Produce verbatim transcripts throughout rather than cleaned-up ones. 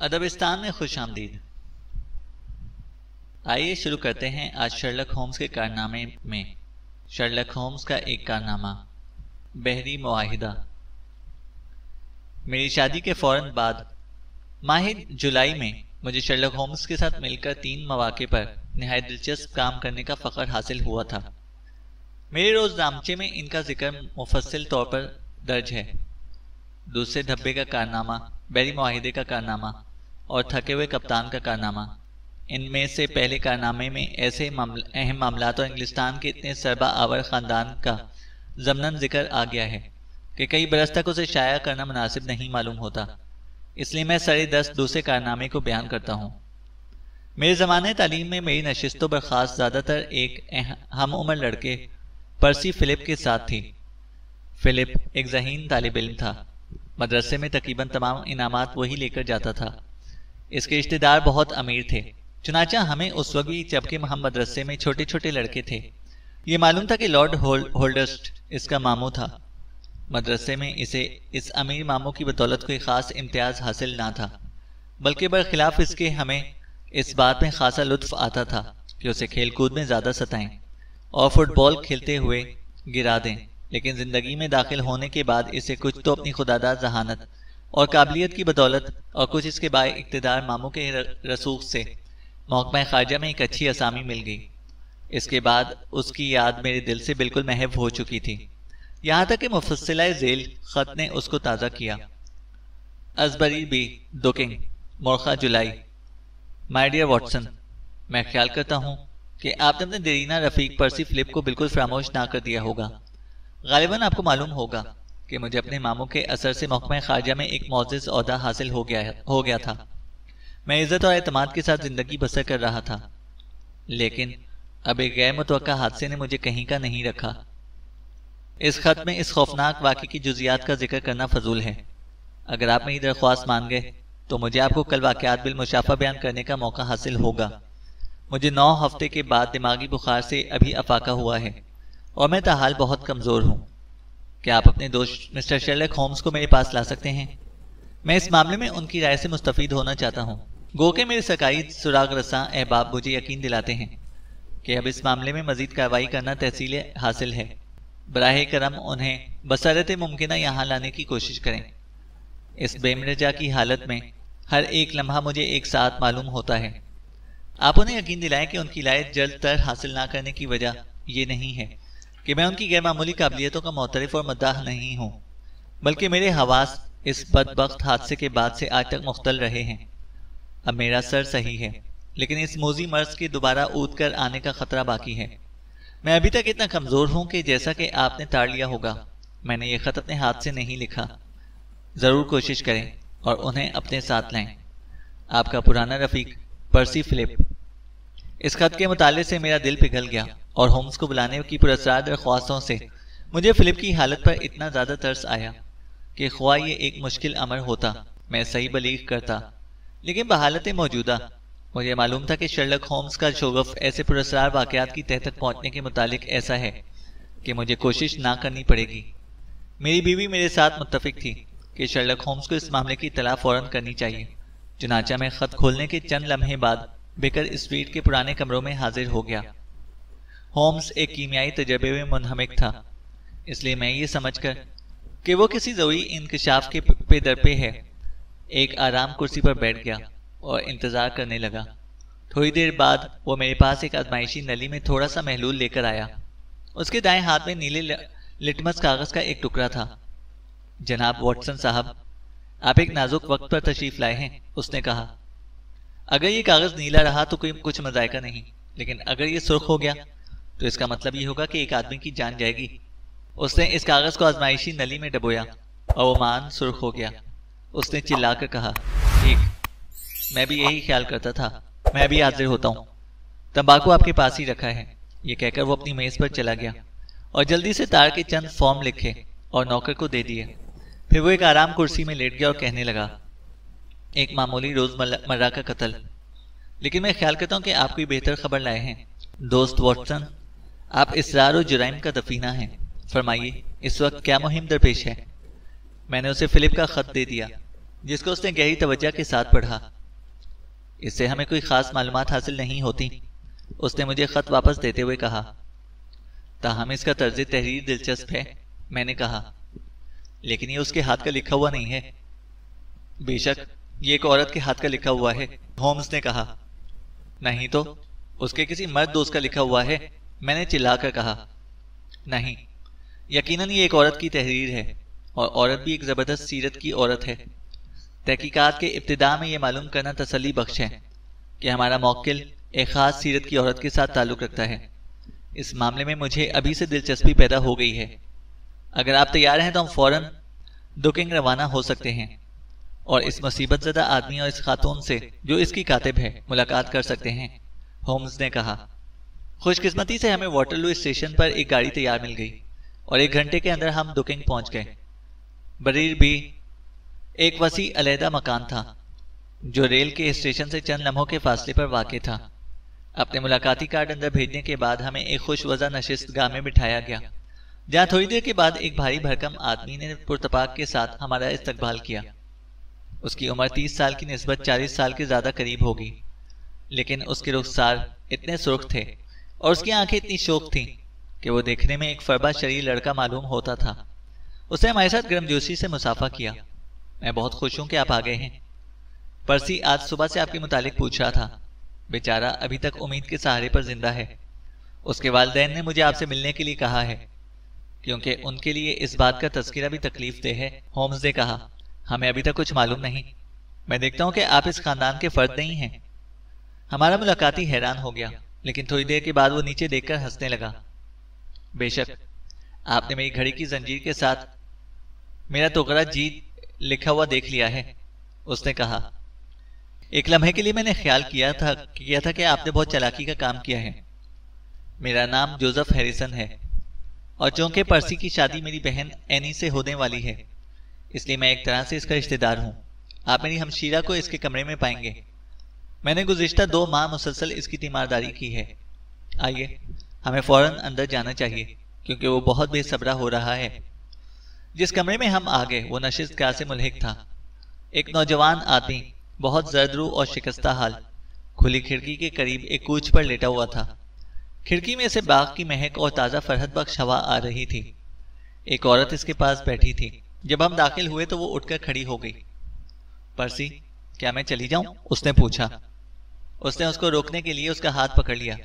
ادبستان میں خوش آمدید۔ آئیے شروع کرتے ہیں آج شرلک ہومز کے کارنامے میں۔ شرلک ہومز کا ایک کارنامہ، بحری معاہدہ۔ میری شادی کے فوراً بعد ماہ جولائی میں مجھے شرلک ہومز کے ساتھ مل کر تین مواقع پر نہایت دلچسپ کام کرنے کا فخر حاصل ہوا تھا۔ میرے روز نامچے میں ان کا ذکر مفصل طور پر درج ہے۔ دوسرے دھبے کا کارنامہ، بحری معاہدے کا کارنامہ اور تھکے ہوئے کپتان کا کارنامہ۔ ان میں سے پہلے کارنامے میں ایسے اہم معاملات اور انگلستان کے اتنے سربا آور خاندان کا ضمناً ذکر آ گیا ہے کہ کئی برس تک اسے شائع کرنا مناسب نہیں معلوم ہوتا، اس لیے میں سرِ دست دوسرے کارنامے کو بیان کرتا ہوں۔ میرے زمانے تعلیم میں میری نشست و برخاست زیادہ تر ایک ہم عمر لڑکے پرسی فلپ کے ساتھ تھی۔ فلپ ایک ذہین طالب علم تھا، مدرسے میں تقریباً تمام انعامات وہی لے کر جاتا تھا۔ اس کے رشتہ دار بہت امیر تھے، چنانچہ ہمیں اس وقت بھی جبکہ ہم مدرسے میں چھوٹے چھوٹے لڑکے تھے یہ معلوم تھا کہ لارڈ ہولڈسٹ اس کا ماموں تھا۔ مدرسے میں اسے اس امیر ماموں کی بدولت کوئی خاص امتیاز حاصل نہ تھا، بلکہ برخلاف اس کے ہمیں اس بات میں خاصا لطف آتا تھا کہ اسے کھیل کود میں زیادہ ستائیں اور فٹ بال کھیلتے ہوئے گرا دیں، لیکن زندگی میں داخل ہونے کے بعد اسے کچھ تو اپنی خودداد ذہانت اور قابلیت کی بدولت اور کچھ اس کے باعث اقتدار ماموں کے رسوخ سے محکمہ خارجہ میں ایک اچھی اسامی مل گئی۔ اس کے بعد اس کی یاد میرے دل سے بالکل محو ہو چکی تھی، یہاں تک کہ مفصلہ ذیل خط نے اس کو تازہ کیا۔ ازبری بی دوکنگ، مورخہ جولائی۔ مائی ڈیئر واٹسن، میں خیال کرتا ہوں کہ آپ نے اپنے دیرینہ رفیق پرسی فلپ کو بالکل فراموش نہ کر دیا ہوگا۔ غالباً آپ کو معلوم ہوگا کہ مجھے اپنے ماموں کے اثر سے محکمہ خارجہ میں ایک معزز عہدہ حاصل ہو گیا ہو گیا تھا۔ میں عزت اور اعتماد کے ساتھ زندگی بسر کر رہا تھا، لیکن اب ایک غیر متوقع حادثے نے مجھے کہیں کا نہیں رکھا۔ اس خط میں اس خوفناک واقعے کی جزیات کا ذکر کرنا فضول ہے۔ اگر آپ میری درخواست مان گئے تو مجھے آپ کو کل واقعات بالمشافہ بیان کرنے کا موقع حاصل ہوگا۔ مجھے نو ہفتے کے بعد دماغی بخار سے ابھی افاقہ ہوا ہے اور میں تاحال بہت کمزور ہوں۔ کیا آپ اپنے دوست مسٹر شرلک ہومز کو میرے پاس لا سکتے ہیں؟ میں اس معاملے میں ان کی رائے سے مستفید ہونا چاہتا ہوں۔ گو کہ میرے سرکاری سراغ رساں احباب مجھے یقین دلاتے ہیں کہ اب اس معاملے میں مزید کارروائی کرنا تحصیل حاصل ہے۔ براہ کرم انہیں بصورت ممکنہ یہاں لانے کی کوشش کریں۔ اس بے مرجع کی حالت میں ہر ایک لمحہ مجھے ایک ساتھ معلوم ہوتا ہے۔ آپ انہیں یقین دلائیں کہ ان کی لائق جلد تر حاصل نہ کرنے کی وجہ یہ نہیں ہے کہ میں ان کی غیر معمولی قابلیتوں کا معترف اور مداح نہیں ہوں، بلکہ میرے حواس اس بدبخت حادثے کے بعد سے آج تک مختل رہے ہیں۔ اب میرا سر صحیح ہے، لیکن اس موذی مرض کے دوبارہ اود کر آنے کا خطرہ باقی ہے۔ میں ابھی تک اتنا کمزور ہوں کہ جیسا کہ آپ نے تاڑ لیا ہوگا، میں نے یہ خط اپنے ہاتھ سے نہیں لکھا۔ ضرور کوشش کریں اور انہیں اپنے ساتھ لائیں۔ آپ کا پرانا رفیق پرسی فلپ۔ اس خط کے مطالعے سے میرا دل پگھل گیا اور ہومز کو بلانے کی پراسرار درخواستوں سے مجھے فلپ کی حالت پر اتنا زیادہ ترس آیا کہ خواہ یہ ایک مشکل امر ہوتا میں صحیح بلیغ کرتا، لیکن بحالت موجودہ مجھے معلوم تھا کہ شرلک ہومز کا شغف ایسے پراسرار واقعات کی تہ تک پہنچنے کے متعلق ایسا ہے کہ مجھے کوشش نہ کرنی پڑے گی۔ میری بیوی میرے ساتھ متفق تھی کہ شرلک ہومز کو اس معاملے کی اطلاع فوراً کرنی چاہیے، چنانچہ میں خط کھولنے کے چند لمحے بعد بیکر اسٹریٹ کے پرانے کمروں میں حاضر ہو گیا۔ ہومز ایک کیمیائی تجربے میں منہمک تھا، اس لیے میں یہ سمجھ کر کہ وہ کسی ضروری انکشاف کے پہ در پہ ہے ایک آرام کرسی پر بیٹھ گیا اور انتظار کرنے لگا۔ تھوڑی دیر بعد وہ میرے پاس ایک آزمائشی نلی میں تھوڑا سا محلول لے کر آیا۔ اس کے دائیں ہاتھ میں نیلے لٹمس کاغذ کا ایک ٹکڑا تھا۔ جناب واٹسن صاحب، آپ ایک نازک وقت پر تشریف لائے ہیں، اس نے کہا۔ اگر یہ کاغذ نیلا رہا تو کوئی کچھ مذائقہ نہیں، لیکن اگر یہ سرخ ہو گیا تو اس کا مطلب یہ ہوگا کہ ایک آدمی کی جان جائے گی۔ اس نے اس کاغذ کو آزمائشی نلی میں ڈبویا اور وہ مان سرخ ہو گیا۔ اس نے چلا کر کہا، ٹھیک، میں بھی یہی خیال کرتا تھا، میں بھی حاضر ہوتا ہوں۔ تمباکو آپ کے پاس ہی رکھا ہے، یہ کہہ کر وہ اپنی میز پر چلا گیا اور جلدی سے تار کے چند فارم لکھے اور نوکر کو دے دیے۔ پھر وہ ایک آرام کرسی میں لیٹ گیا اور کہنے لگا، ایک معمولی روز مرہ کا قتل، لیکن میں خیال کرتا ہوں کہ آپ کوئی بہتر خبر لائے ہیں۔ دوست واٹسن، آپ اسرار و جرائم کا دفینہ ہیں، فرمائیے اس وقت کیا مہم درپیش ہے؟ میں نے اسے فلپ کا خط دے دیا، جس کو اس نے گہری توجہ کے ساتھ پڑھا۔ اس سے ہمیں کوئی خاص معلومات حاصل نہیں ہوتی۔ اس نے مجھے خط واپس دیتے ہوئے کہا۔ تاہم اس کا طرز تحریر دلچسپ ہے، میں نے کہا، لیکن یہ اس کے ہاتھ کا لکھا ہوا نہیں ہے۔ بے شک یہ ایک عورت کے ہاتھ کا لکھا ہوا ہے، ہومز نے کہا۔ نہیں تو اس کے کسی مرد دوست کا لکھا ہوا ہے، میں نے چلا کر کہا۔ نہیں، یقیناً یہ ایک عورت کی تحریر ہے، اور عورت بھی ایک زبردست سیرت کی عورت ہے۔ تحقیقات کے ابتدا میں یہ معلوم کرنا تسلی بخش ہے کہ ہمارا موکل ایک خاص سیرت کی عورت کے ساتھ تعلق رکھتا ہے۔ اس معاملے میں مجھے ابھی سے دلچسپی پیدا ہو گئی ہے۔ اگر آپ تیار ہیں تو ہم فوراً ڈوکنگ روانہ ہو سکتے ہیں اور اس مصیبت زدہ آدمی اور اس خاتون سے جو اس کی کاتب ہے ملاقات کر سکتے ہیں، ہومز نے کہا۔ خوش قسمتی سے ہمیں واٹرلو اسٹیشن پر ایک گاڑی تیار مل گئی اور ایک گھنٹے کے اندر ہم ڈوکنگ پہنچ گئے۔ بریر بھی ایک وسیع علیحدہ مکان تھا جو ریل کے اسٹیشن سے چند لمحوں کے فاصلے پر واقع تھا۔ اپنے ملاقاتی کارڈ اندر بھیجنے کے بعد ہمیں ایک خوش وضع نشست گاہ میں بٹھایا گیا، جہاں تھوڑی دیر کے بعد ایک بھاری بھرکم آدمی نے پرتپاک کے ساتھ ہمارا استقبال کیا۔ اس کی عمر تیس سال کی نسبت چالیس سال کے زیادہ قریب ہوگی، لیکن اس کے رخسار اتنے سرخ تھے اور اس کی آنکھیں اتنی شوخ تھیں کہ وہ دیکھنے میں ایک فربا شریر لڑکا معلوم ہوتا تھا۔ اس نے ہمارے ساتھ گرمجوشی سے مسافہ کیا۔ میں بہت خوش ہوں کہ آپ آ گئے ہیں۔ پرسی آج صبح سے آپ کے متعلق پوچھ رہا تھا۔ بیچارہ ابھی تک امید کے سہارے پر زندہ ہے۔ اس کے والدین نے مجھے آپ سے ملنے کے لیے کہا ہے، کیونکہ ان کے لیے اس بات کا تذکرہ بھی تکلیف دہ ہے، ہومز نے کہا۔ ہمیں ابھی تک کچھ معلوم نہیں۔ میں دیکھتا ہوں کہ آپ اس خاندان کے فرد نہیں ہیں۔ ہمارا ملاقاتی حیران ہو گیا، لیکن تھوڑی دیر کے بعد وہ نیچے دیکھ کر ہنسنے لگا۔ بے شک آپ نے میری گھڑی کی زنجیر کے ساتھ میرا توغرہ جیت لکھا ہوا دیکھ لیا ہے، اس نے کہا۔ ایک لمحے کے لیے میں نے خیال کیا تھا کیا تھا کہ آپ نے بہت چالاکی کا کام کیا ہے۔ میرا نام جوزف ہیریسن ہے، اور چونکہ پرسی کی شادی میری بہن اینی سے ہونے والی ہے، اس لیے میں ایک طرح سے اس کا رشتہ دار ہوں۔ آپ میری ہمشیرہ کو اس کے کمرے میں پائیں گے۔ میں نے گزشتہ دو ماہ مسلسل اس کی تیمارداری کی ہے۔ آئیے، ہمیں فوراً اندر جانا چاہیے کیونکہ وہ بہت بے صبرا ہو رہا ہے۔ جس کمرے میں ہم آ گئے وہ نشست گاہ سے ملحق تھا۔ ایک نوجوان آدمی بہت زرد رو اور شکستہ حال کھلی کھڑکی کے قریب ایک کوچ پر لیٹا ہوا تھا۔ کھڑکی میں سے باغ کی مہک اور تازہ فرحت بخش ہوا آ رہی تھی۔ ایک عورت اس کے پاس بیٹھی تھی۔ جب ہم داخل ہوئے تو وہ اٹھ کر کھڑی ہو گئی۔ پرسی، کیا میں چلی جاؤں؟ اس نے پوچھا۔ اس نے اس کو روکنے کے لیے اس کا ہاتھ پکڑ لیا۔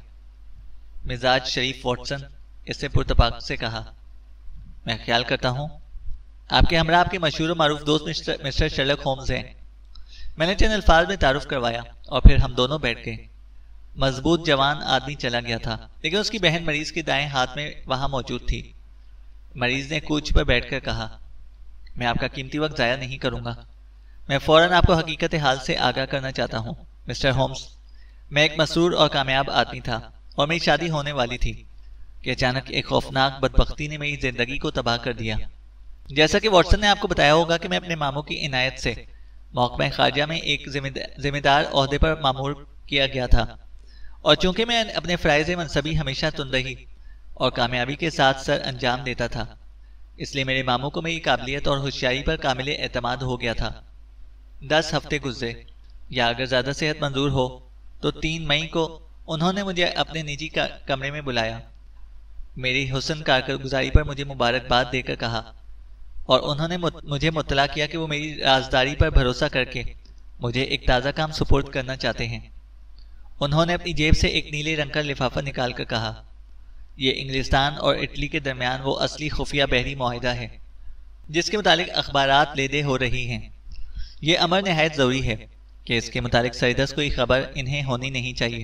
مزاج شریف واٹسن، اس نے پرتپاک سے کہا، میں خیال کرتا ہوں آپ کے ہمراہ آپ کے مشہور و معروف دوست مسٹر شرلک ہومز ہیں۔ میں نے چند الفاظ میں تعارف کروایا اور پھر ہم دونوں بیٹھ گئے۔ مضبوط جوان آدمی چلا گیا تھا، لیکن اس کی بہن مریض کے دائیں ہاتھ میں وہاں موجود تھی۔ مریض نے کوچ پر بیٹھ کر کہا، میں آپ کا قیمتی وقت ضائع نہیں کروں گا۔ میں فوراً آپ کو حقیقت حال سے آگاہ کرنا چاہتا ہوں مسٹر ہومز۔ میں ایک مسرور اور کامیاب آدمی تھا اور میری شادی ہونے والی تھی کہ اچانک ایک خوفناک بدبختی نے میری زندگی کو تباہ کر دیا۔ جیسا کہ واٹسن نے آپ کو بتایا ہوگا کہ میں اپنے ماموں کی عنایت سے محکمہ خارجہ میں ایک ذمہ دار عہدے پر مامور کیا گیا تھا، اور چونکہ میں اپنے فرائض منصبی ہمیشہ تندرہی اور کامیابی کے ساتھ سر انجام دیتا تھا، اس لیے میرے ماموں کو میری قابلیت اور ہوشیاری پر کامل اعتماد ہو گیا تھا۔ دس ہفتے گزرے، یا اگر زیادہ صحت منظور ہو تو تین مئی کو انہوں نے مجھے اپنے نجی کمرے میں بلایا، میری حسن کارکردگی پر مجھے مبارکباد دے کر کہا، اور انہوں نے مجھے مطلع کیا کہ وہ میری رازداری پر بھروسہ کر کے مجھے ایک تازہ کام سپرد کرنا چاہتے ہیں۔ انہوں نے اپنی جیب سے ایک نیلے رنگ کا لفافہ نکال کر کہا، یہ انگلستان اور اٹلی کے درمیان وہ اصلی خفیہ بحری معاہدہ ہے جس کے متعلق اخبارات لیدے ہو رہی ہیں۔ یہ امر نہایت ضروری ہے کہ اس کے متعلق سردست کوئی خبر انہیں ہونی نہیں چاہیے۔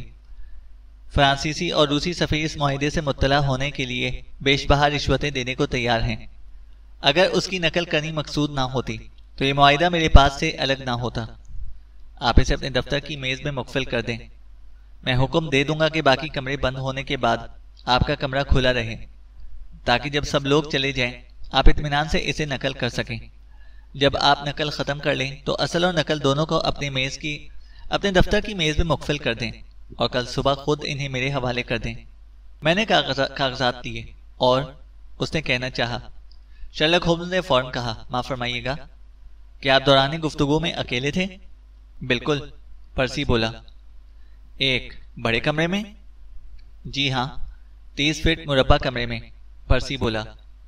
فرانسیسی اور روسی سفیر اس معاہدے سے مطلع ہونے کے لیے بیش بہا رشوتیں دینے کو تیار ہیں۔ اگر اس کی نقل کرنی مقصود نہ ہوتی تو یہ معاہدہ میرے پاس سے الگ نہ ہوتا۔ آپ اسے اپنے دفتر کی میز میں مقفل کر دیں۔ میں حکم دے دوں گا کہ باقی کمرے بند ہونے کے بعد آپ کا کمرہ کھلا رہے، تاکہ جب سب لوگ چلے جائیں آپ اطمینان سے اسے نقل کر سکیں۔ جب آپ نقل ختم کر لیں تو اصل اور نقل دونوں کو اپنے میز کی اپنے دفتر کی میز میں مقفل کر دیں اور کل صبح خود انہیں میرے حوالے کر دیں۔ میں نے کاغذات دیے اور اس نے کہنا چاہا۔ شرلک ہومز نے فوراً کہا، معاف فرمائیے گا، کہ آپ دوران گفتگو میں اکیلے تھے؟ بالکل، پرسی بولا، ایک بڑے کمرے میں؟ جی ہاں، تیس فٹ مربع کمرے میں، پرسی بولا۔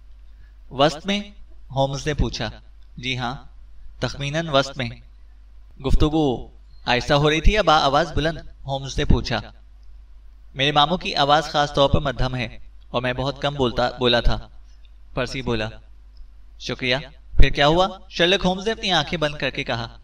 وسط میں؟ ہومز نے پوچھا۔ جی ہاں، تخمیناً وسط میں۔ گفتگو آہستہ ہو رہی تھی یا با آواز بلند؟ ہومز نے پوچھا۔ میرے ماموں کی آواز خاص طور پر مدھم ہے اور میں بہت کم بولتا بولا تھا، پرسی بولا۔ شکریہ، پھر کیا ہوا؟ شرلک ہومز نے اپنی آنکھیں بند کر کے کہا۔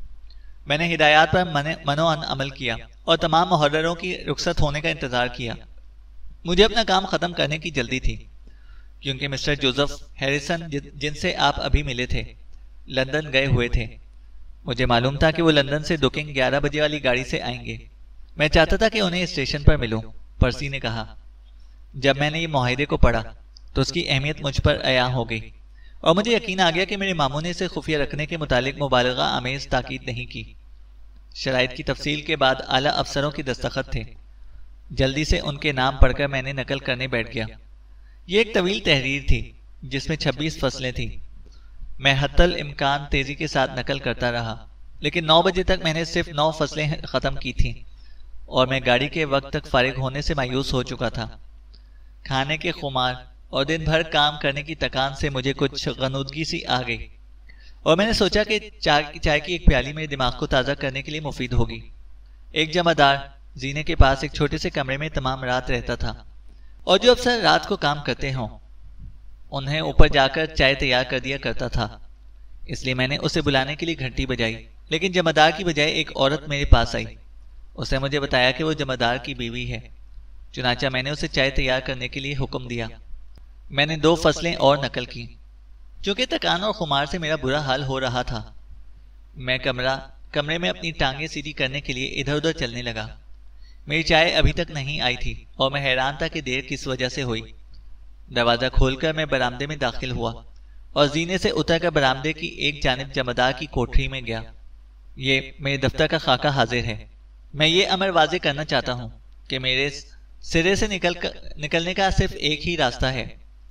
میں نے ہدایات پر منوعن عمل کیا اور تمام محرروں کی رخصت ہونے کا انتظار کیا۔ مجھے اپنا کام ختم کرنے کی جلدی تھی کیونکہ مسٹر جوزف ہیریسن جن سے آپ ابھی ملے تھے لندن گئے ہوئے تھے۔ مجھے معلوم تھا کہ وہ لندن سے دوکنگ گیارہ بجے والی گاڑی سے آئیں گے۔ میں چاہتا تھا کہ انہیں اسٹیشن پر ملوں، پرسی نے کہا۔ جب میں نے یہ معاہدے کو پڑھا تو اس کی اہمیت مجھ پر عیاں ہو گئی اور مجھے یقین آ گیا کہ میرے ماموں نے اسے خفیہ رکھنے کے متعلق مبالغہ آمیز تاکید نہیں کی۔ شرائط کی تفصیل کے بعد اعلیٰ افسروں کی دستخط تھے۔ جلدی سے ان کے نام پڑھ کر میں نے نقل کرنے بیٹھ گیا۔ یہ ایک طویل تحریر تھی جس میں چھبیس فصلیں تھیں۔ میں حتی الامکان تیزی کے ساتھ نقل کرتا رہا، لیکن نو بجے تک میں نے صرف نو فصلیں ختم کی تھیں اور میں گاڑی کے وقت تک فارغ ہونے سے مایوس ہو چکا تھا۔ کھانے کے خمار اور دن بھر کام کرنے کی تکان سے مجھے کچھ غنودگی سی آ گئی اور میں نے سوچا کہ چائے کی ایک پیالی میرے دماغ کو تازہ کرنے کے لیے مفید ہوگی۔ ایک جمع دار زینے کے پاس ایک چھوٹے سے کمرے میں تمام رات رہتا تھا اور جو افسر رات کو کام کرتے ہوں انہیں اوپر جا کر چائے تیار کر دیا کرتا تھا۔ اس لیے میں نے اسے بلانے کے لیے گھنٹی بجائی، لیکن جمع دار کی بجائے ایک عورت میرے پاس آئی۔ اس نے مجھے بتایا کہ وہ جمع دار کی بیوی ہے۔ چنانچہ میں نے اسے چائے تیار کرنے کے لیے حکم دیا۔ میں نے دو فصلیں اور نقل کی۔ چونکہ تکان اور خمار سے میرا برا حال ہو رہا تھا، میں کمرہ کمرے میں اپنی ٹانگیں سیدھی کرنے کے لیے ادھر ادھر چلنے لگا۔ میری چائے ابھی تک نہیں آئی تھی اور میں حیران تھا کہ دیر کس وجہ سے ہوئی۔ دروازہ کھول کر میں برآمدے میں داخل ہوا اور زینے سے اتر کر برآمدے کی ایک جانب جمعدار کی کوٹری میں گیا۔ یہ میرے دفتر کا خاکہ حاضر ہے۔ میں یہ امر واضح کرنا چاہتا ہوں کہ میرے سرے سے نکل نکلنے کا صرف ایک ہی راستہ ہے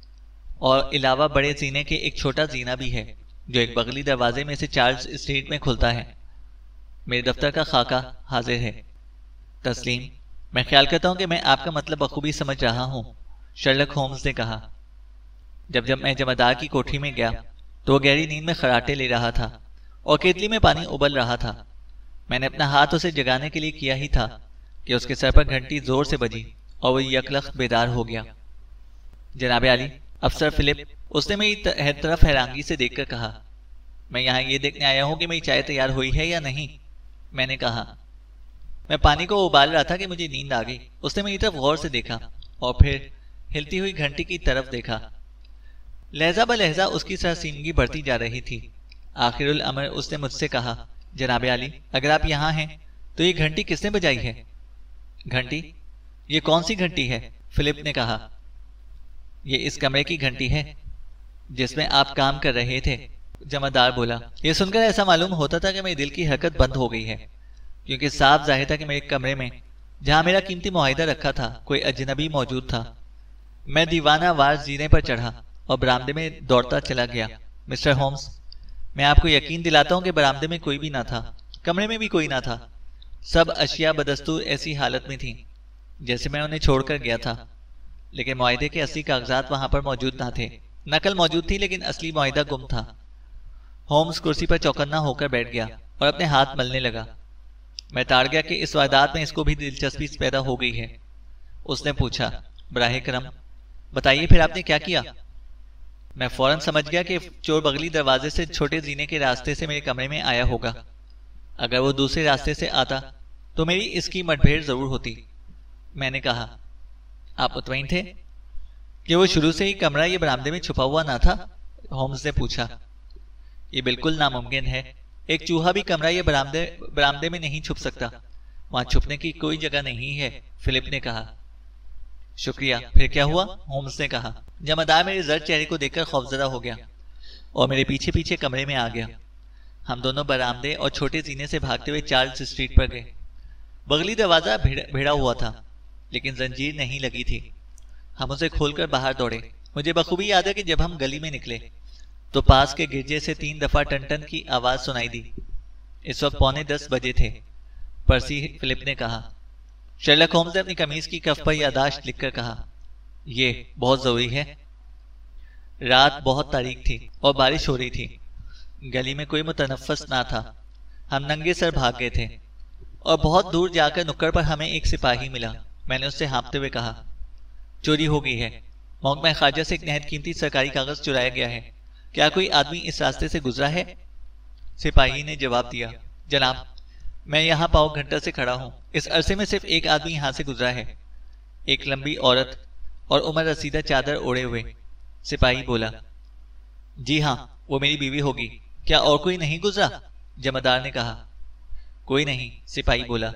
اور علاوہ بڑے زینے کے ایک چھوٹا زینہ بھی ہے جو ایک بغلی دروازے میں سے چارلز اسٹریٹ میں کھلتا ہے۔ میرے دفتر کا خاکہ حاضر ہے۔ تسلیم، میں خیال کرتا ہوں کہ میں آپ کا مطلب بخوبی سمجھ رہا ہوں، شرلک ہومز نے کہا۔ جب جب میں جمعدار کی کوٹری میں گیا تو وہ گہری نیند میں خراٹے لے رہا تھا اور کیتلی میں پانی ابل رہا تھا۔ میں نے اپنا ہاتھ اسے جگانے کے لیے کیا ہی تھا کہ اس کے سر پر گھنٹی زور سے بجی اور وہ یکلخت بیدار ہو گیا۔ جناب عالی، افسر فلپ، اس نے میری طرف حیرانگی سے دیکھ کر کہا۔ میں یہاں یہ دیکھنے آیا ہوں کہ میری چائے تیار ہوئی ہے یا نہیں، میں نے کہا۔ میں پانی کو ابال رہا تھا کہ مجھے نیند آ گئی۔ اس نے میری طرف غور سے دیکھا اور پھر ہلتی ہوئی گھنٹی کی طرف دیکھا۔ لہجہ بہ لہجہ اس کی سرسیمگی بڑھتی جا رہی تھی۔ آخر الامر اس نے مجھ سے کہا، جناب عالی، اگر آپ یہاں ہیں تو یہ گھنٹی کس نے بجائی ہے؟ گھنٹی؟ یہ کون سی گھنٹی ہے؟ فلپ نے کہا۔ یہ اس کمرے کی گھنٹی ہے جس میں آپ کام کر رہے تھے، جمعدار بولا۔ یہ سن کر ایسا معلوم ہوتا تھا کہ میرے دل کی حرکت بند ہو گئی ہے، کیونکہ صاف ظاہر تھا کہ میرے کمرے میں جہاں میرا قیمتی معاہدہ رکھا تھا کوئی اجنبی موجود تھا۔ میں دیوانہ وار زینے پر چڑھا اور برآمدے میں دوڑتا چلا گیا۔ مسٹر ہومز، میں آپ کو یقین دلاتا ہوں کہ برآمدے میں کوئی بھی نہ تھا، کمرے میں بھی کوئی نہ تھا۔ سب اشیاء بدستور ایسی حالت میں تھیں جیسے میں انہیں چھوڑ کر گیا تھا، لیکن معاہدے کے اصلی کاغذات وہاں پر موجود نہ تھے۔ نقل موجود تھی لیکن اصلی معاہدہ گم تھا۔ ہومز کرسی پر چوکنا ہو کر بیٹھ گیا اور اپنے ہاتھ ملنے لگا۔ میں تاڑ گیا کہ اس واردات میں اس کو بھی دلچسپی پیدا ہو گئی ہے۔ اس نے پوچھا، براہ کرم بتائیے پھر آپ نے کیا کیا؟ میں فوراً سمجھ گیا کہ چور بغلی دروازے سے چھوٹے زینے کے راستے سے میرے کمرے میں آیا ہوگا۔ اگر وہ دوسرے راستے سے آتا تو میری اس کی مٹبھیڑ ضرور ہوتی۔ میں نے کہا، آپ مطمئن تھے کہ وہ شروع سے ہی کمرہ یہ برآمدے میں چھپا ہوا نہ تھا؟ ہومز نے پوچھا۔ یہ بالکل ناممکن ہے۔ ایک چوہا بھی کمرہ یہ برآمدے برآمدے میں نہیں چھپ سکتا۔ وہاں چھپنے کی کوئی جگہ نہیں ہے، فلپ نے کہا۔ شکریہ، پھر کیا ہوا؟ ہومز نے کہا۔ جمعدار میرے زرد چہرے کو دیکھ کر خوفزدہ ہو گیا اور میرے پیچھے پیچھے کمرے میں آ گیا۔ ہم دونوں برآمدے اور چھوٹے زینے سے بھاگتے ہوئے چارلز اسٹریٹ پر گئے۔ بغلی دروازہ بھیڑا ہوا تھا لیکن زنجیر نہیں لگی تھی۔ ہم اسے کھول کر باہر دوڑے۔ مجھے بخوبی یاد ہے کہ جب ہم گلی میں نکلے تو پاس کے گرجے سے تین دفعہ ٹن ٹن کی آواز سنائی دی۔ اس وقت پونے دس بجے تھے، پرسی فلپ نے کہا۔ شرلک ہومز نے اپنی قمیض کی کف پر یادداشت لکھ کر کہا، یہ بہت ضروری ہے۔ رات بہت تاریک تھی اور بارش ہو رہی تھی۔ گلی میں کوئی متنفس نہ تھا۔ ہم ننگے سر بھاگ گئے تھے اور بہت دور جا کر نکڑ پر ہمیں ایک سپاہی ملا۔ میں نے اس سے ہانپتے ہوئے کہا، چوری ہو گئی ہے، محکمہ خارجہ سے ایک نہایت قیمتی سرکاری کاغذ چرایا گیا ہے، کیا کوئی آدمی اس راستے سے گزرا ہے؟ سپاہی نے جواب دیا، جناب میں یہاں پاؤ گھنٹہ سے کھڑا ہوں، اس عرصے میں صرف ایک آدمی یہاں سے گزرا ہے، ایک لمبی عورت اور عمر رسیدہ چادر اوڑے ہوئے۔ سپاہی بولا، جی ہاں وہ میری بیوی ہوگی، کیا اور کوئی نہیں گزرا؟ جمعدار نے کہا، کوئی نہیں، سپاہی بولا۔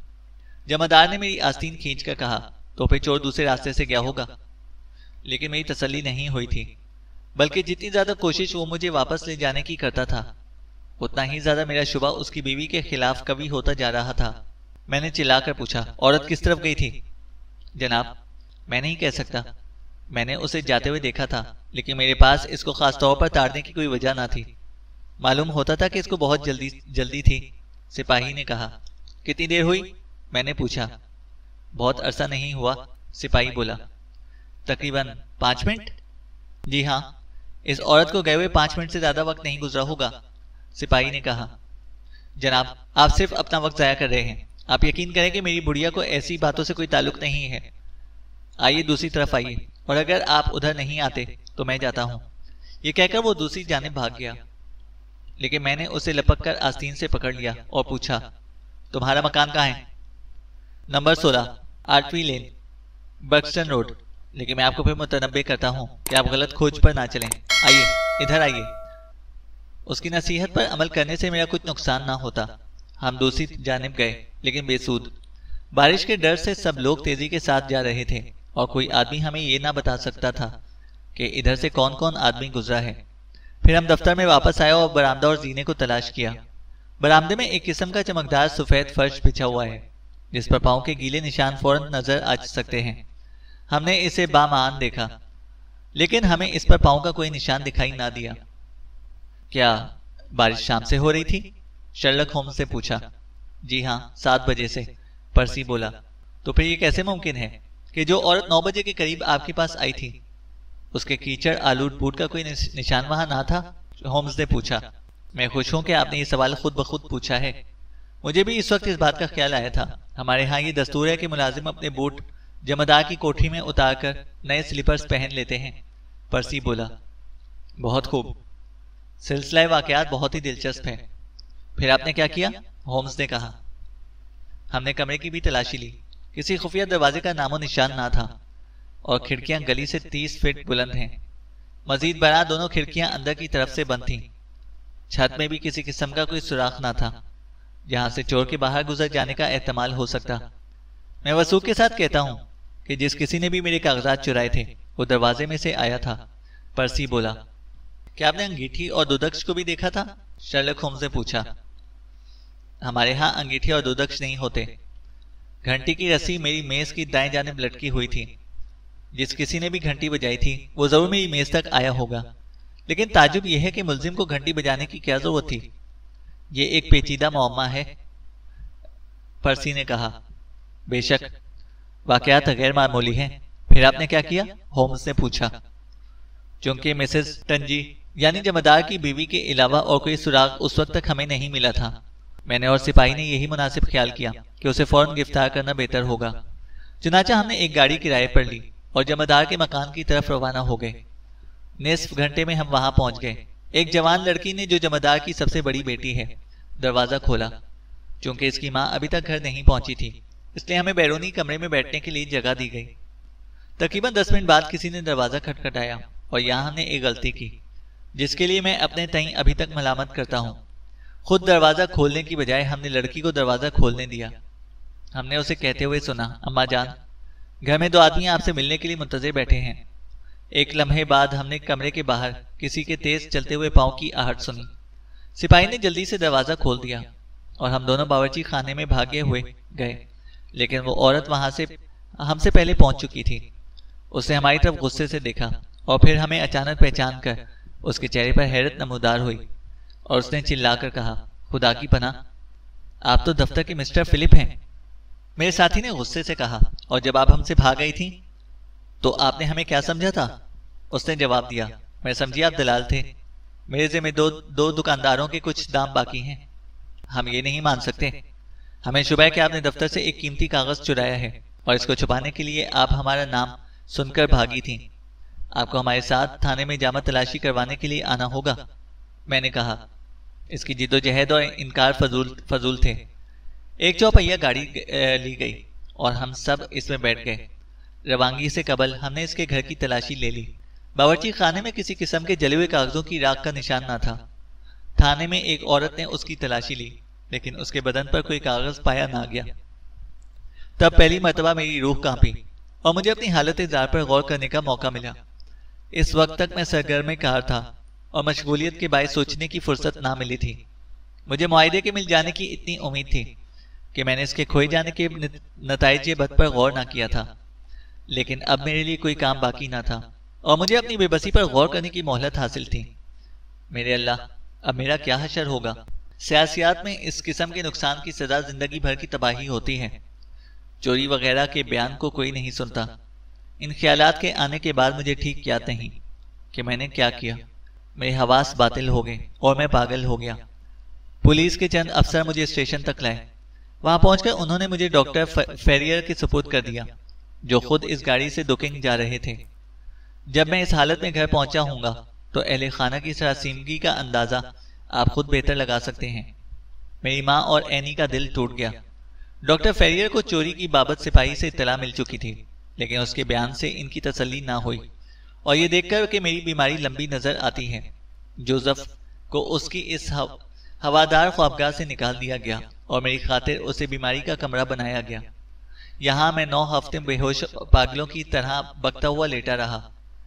جمعدار نے میری آستین کھینچ کر کہا، تو پھر چور دوسرے راستے سے گیا ہوگا۔ لیکن میری تسلی نہیں ہوئی تھی، بلکہ جتنی زیادہ کوشش وہ مجھے واپس لے جانے کی کرتا تھا اتنا ہی زیادہ میرا شبہ اس کی بیوی کے خلاف قوی ہوتا جا رہا تھا۔ میں نے چلا کر پوچھا، عورت کس طرف گئی تھی؟ جناب میں نہیں کہہ سکتا، میں نے اسے جاتے ہوئے دیکھا تھا، لیکن میرے پاس اس کو خاص طور پر تاڑنے کی کوئی وجہ نہ تھی، معلوم ہوتا تھا کہ اس کو بہت جلدی جلدی تھی۔ سپاہی نے کہا، کتنی دیر ہوئی؟ میں نے پوچھا۔ بہت عرصہ نہیں ہوا، سپاہی بولا، تقریباً پانچ منٹ؟ جی ہاں، اس عورت کو گئے ہوئے پانچ منٹ سے زیادہ وقت نہیں گزرا ہوگا، سپاہی نے کہا۔ جناب آپ صرف اپنا وقت ضائع کر رہے ہیں، آپ یقین کریں کہ میری بڑھیا کو ایسی باتوں سے کوئی تعلق نہیں ہے۔ آئیے دوسری طرف آئیے، اور اگر آپ ادھر نہیں آتے تو میں جاتا ہوں۔ یہ کہہ کر وہ دوسری جانب بھاگ گیا، لیکن میں نے اسے لپک کر آستین سے پکڑ لیا اور پوچھا، تمہارا مکان کہاں ہے؟ نمبر سولہ آرٹری لین، برکسٹن روڈ، لیکن میں آپ کو پھر متنبہ کرتا ہوں کہ آپ غلط کھوج پر نہ چلیں۔ آئیے ادھر آئیے۔ اس کی نصیحت پر عمل کرنے سے میرا کچھ نقصان نہ ہوتا۔ ہم دوسری جانب گئے، لیکن بے سود۔ بارش کے ڈر سے سب لوگ تیزی کے ساتھ جا رہے تھے اور کوئی آدمی ہمیں یہ نہ بتا سکتا تھا کہ ادھر سے کون کون آدمی گزرا ہے۔ پھر ہم دفتر میں واپس آئے اور برآمدہ اور زینے کو تلاش کیا۔ برآمدے میں ایک قسم کا چمکدار سفید فرش بچھا ہوا ہے جس پر پاؤں کے گیلے نشان فوراً نظر آ سکتے ہیں۔ ہم نے اسے بامان دیکھا، لیکن ہمیں اس پر پاؤں کا کوئی نشان دکھائی نہ دیا۔ کیا بارش شام سے ہو رہی تھی؟ شرلک ہومز سے پوچھا۔ جی ہاں، سات بجے سے، پرسی بولا۔ تو پھر یہ کیسے ممکن ہے کہ جو عورت نو بجے کے قریب آپ کے پاس آئی تھی اس کے کیچڑ آلود بوٹ کا کوئی نشان وہاں نہ تھا؟ ہومز نے پوچھا۔ میں خوش ہوں کہ آپ نے یہ سوال خود بخود پوچھا ہے، مجھے بھی اس وقت اس بات کا خیال آیا تھا۔ ہمارے ہاں یہ دستور ہے کہ ملازم اپنے بوٹ جمعدار کی کوٹھی میں اتار کر نئے سلیپرز پہن لیتے ہیں، پرسی بولا۔ بہت خوب، سلسلہ واقعات بہت ہی دلچسپ ہے۔ پھر آپ نے کیا کیا؟ ہومز نے کہا۔ ہم نے کمرے کی بھی تلاشی لی، کسی خفیہ دروازے کا نام و نشان نہ تھا، اور کھڑکیاں گلی سے تیس فٹ بلند ہیں۔ مزید برآں دونوں کھڑکیاں اندر کی طرف سے بند تھیں۔ چھت میں بھی کسی قسم کا کوئی سوراخ نہ تھا جہاں سے چور کے باہر گزر جانے کا احتمال ہو سکتا۔ میں وثوق کے ساتھ کہتا ہوں کہ جس کسی نے بھی میرے کاغذات چرائے تھے وہ دروازے میں سے آیا تھا، پرسی بولا۔ کیا آپ نے انگیٹھی اور دودکش کو بھی دیکھا تھا؟ شرلک ہومز نے پوچھا۔ ہمارے ہاں انگیٹھی اور دودکش نہیں ہوتے۔ گھنٹی کی رسی میری میز کی دائیں جانب لٹکی ہوئی تھی۔ جس کسی نے بھی گھنٹی بجائی تھی وہ ضرور میری میز تک آیا ہوگا، لیکن تعجب یہ ہے کہ ملزم کو گھنٹی بجانے کی کیا ضرورت تھی؟ یہ ایک پیچیدہ معمہ ہے، پرسی نے کہا۔ بے شک، واقعات غیر معمولی ہیں۔ پھر آپ نے کیا کیا؟ ہومز نے پوچھا۔ چونکہ مسز ٹنجی یعنی جمعدار کی بیوی کے علاوہ اور کوئی سراغ اس وقت تک ہمیں نہیں ملا تھا، میں نے اور سپاہی نے یہی مناسب خیال کیا کہ اسے فوراً گرفتار کرنا بہتر ہوگا۔ چنانچہ ہم نے ایک گاڑی کرائے پر لی اور جمعدار کے مکان کی طرف روانہ ہو گئے۔ نصف گھنٹے میں ہم وہاں پہنچ گئے۔ ایک جوان لڑکی نے، جو جمعدار کی سب سے بڑی بیٹی ہے، دروازہ کھولا۔ چونکہ اس کی ماں ابھی تک گھر نہیں پہنچی تھی، اس لیے ہمیں بیرونی کمرے میں بیٹھنے کے لیے جگہ دی گئی۔ تقریباً دس منٹ بعد کسی نے دروازہ کھٹکھٹایا اور یہاں ہم نے ایک غلطی کی جس کے لیے میں اپنے تئیں ابھی تک ملامت کرتا ہوں۔ خود دروازہ کھولنے کی بجائے ہم نے لڑکی کو دروازہ کھولنے دیا۔ ہم نے اسے کہتے ہوئے سنا، اماں جان، گھر میں دو آدمی آپ سے ملنے کے لیے منتظر بیٹھے ہیں۔ ایک لمحے بعد ہم نے کمرے کے باہر کسی کے تیز چلتے ہوئے پاؤں کی آہٹ سنی۔ سپاہی نے جلدی سے دروازہ کھول دیا اور ہم دونوں باورچی خانے میں بھاگے ہوئے گئے، لیکن وہ عورت وہاں سے ہم سے پہلے پہنچ چکی تھی۔ اس نے ہماری طرف غصے سے دیکھا اور پھر ہمیں اچانک پہچان کر اس کے چہرے پر حیرت نمودار ہوئی اور اس نے چلا کر کہا، خدا کی پناہ، آپ تو دفتر کے مسٹر فلپ ہیں۔ میرے ساتھی نے غصے سے کہا، اور جب آپ ہم سے بھاگ گئی تھیں تو آپ نے ہمیں کیا سمجھا تھا؟ اس نے جواب دیا، میں سمجھی آپ دلال تھے، میرے ذمہ دو دو دکانداروں کے کچھ دام باقی ہیں، ہم یہ نہیں مان سکتے، ہمیں شبہ ہے کہ آپ نے دفتر سے ایک قیمتی کاغذ چرایا ہے اور اس کو چھپانے کے لیے آپ ہمارا نام سن کر بھاگی تھیں، آپ کو ہمارے ساتھ تھانے میں جامع تلاشی کروانے کے لیے آنا ہوگا۔ میں نے کہا، اس کی جد و جہد اور انکار فضول فضول تھے۔ ایک چوپہیا گاڑی لی گئی اور ہم سب اس میں بیٹھ گئے۔ روانگی سے قبل ہم نے اس کے گھر کی تلاشی لے لی۔ باورچی خانے میں کسی قسم کے جلے ہوئے کاغذوں کی راکھ کا نشان نہ تھا۔ تھانے میں ایک عورت نے اس کی تلاشی لی، لیکن اس کے بدن پر کوئی کاغذ پایا نہ گیا۔ تب پہلی مرتبہ میری روح کانپی اور مجھے اپنی حالت زار پر غور کرنے کا موقع ملا۔ اس وقت تک میں سرگرم کار تھا اور مشغولیت کے باعث سوچنے کی فرصت نہ ملی تھی۔ مجھے معاہدے کے مل جانے کی اتنی امید تھی کہ میں نے اس کے کھوئے جانے کے نتائج بد پر غور نہ کیا تھا، لیکن اب میرے لیے کوئی کام باقی نہ تھا اور مجھے اپنی بے بسی پر غور کرنے کی مہلت حاصل تھی۔ میرے اللہ، اب میرا کیا حشر ہوگا؟ سیاسیات میں اس قسم کے نقصان کی سزا زندگی بھر کی تباہی ہوتی ہے۔ چوری وغیرہ کے بیان کو کوئی نہیں سنتا۔ ان خیالات کے آنے کے بعد مجھے ٹھیک یاد نہیں کہ میں نے کیا کیا۔ میرے حواس باطل ہو گئے اور میں پاگل ہو گیا۔ پولیس کے چند افسر مجھے اسٹیشن تک لائے۔ وہاں پہنچ کر انہوں نے مجھے ڈاکٹر فیریئر کے سپرد کر دیا، جو خود اس گاڑی سے دوکنگ جا رہے تھے۔ جب میں اس حالت میں گھر پہنچا ہوں گا تو اہل خانہ کی سراسیمگی کا اندازہ آپ خود بہتر لگا سکتے ہیں۔ میری ماں اور اینی کا دل ٹوٹ گیا۔ ڈاکٹر فیریئر کو چوری کی بابت سپاہی سے اطلاع مل چکی تھی، لیکن اس کے بیان سے ان کی تسلی نہ ہوئی، اور یہ دیکھ کر کہ میری بیماری لمبی نظر آتی ہے، جوزف کو اس کی اس ہوادار خوابگاہ سے نکال دیا گیا اور میری خاطر اسے بیماری کا کمرہ بنایا گیا۔ یہاں میں نو ہفتے بے ہوش پاگلوں کی طرح بکتا ہوا لیٹا رہا۔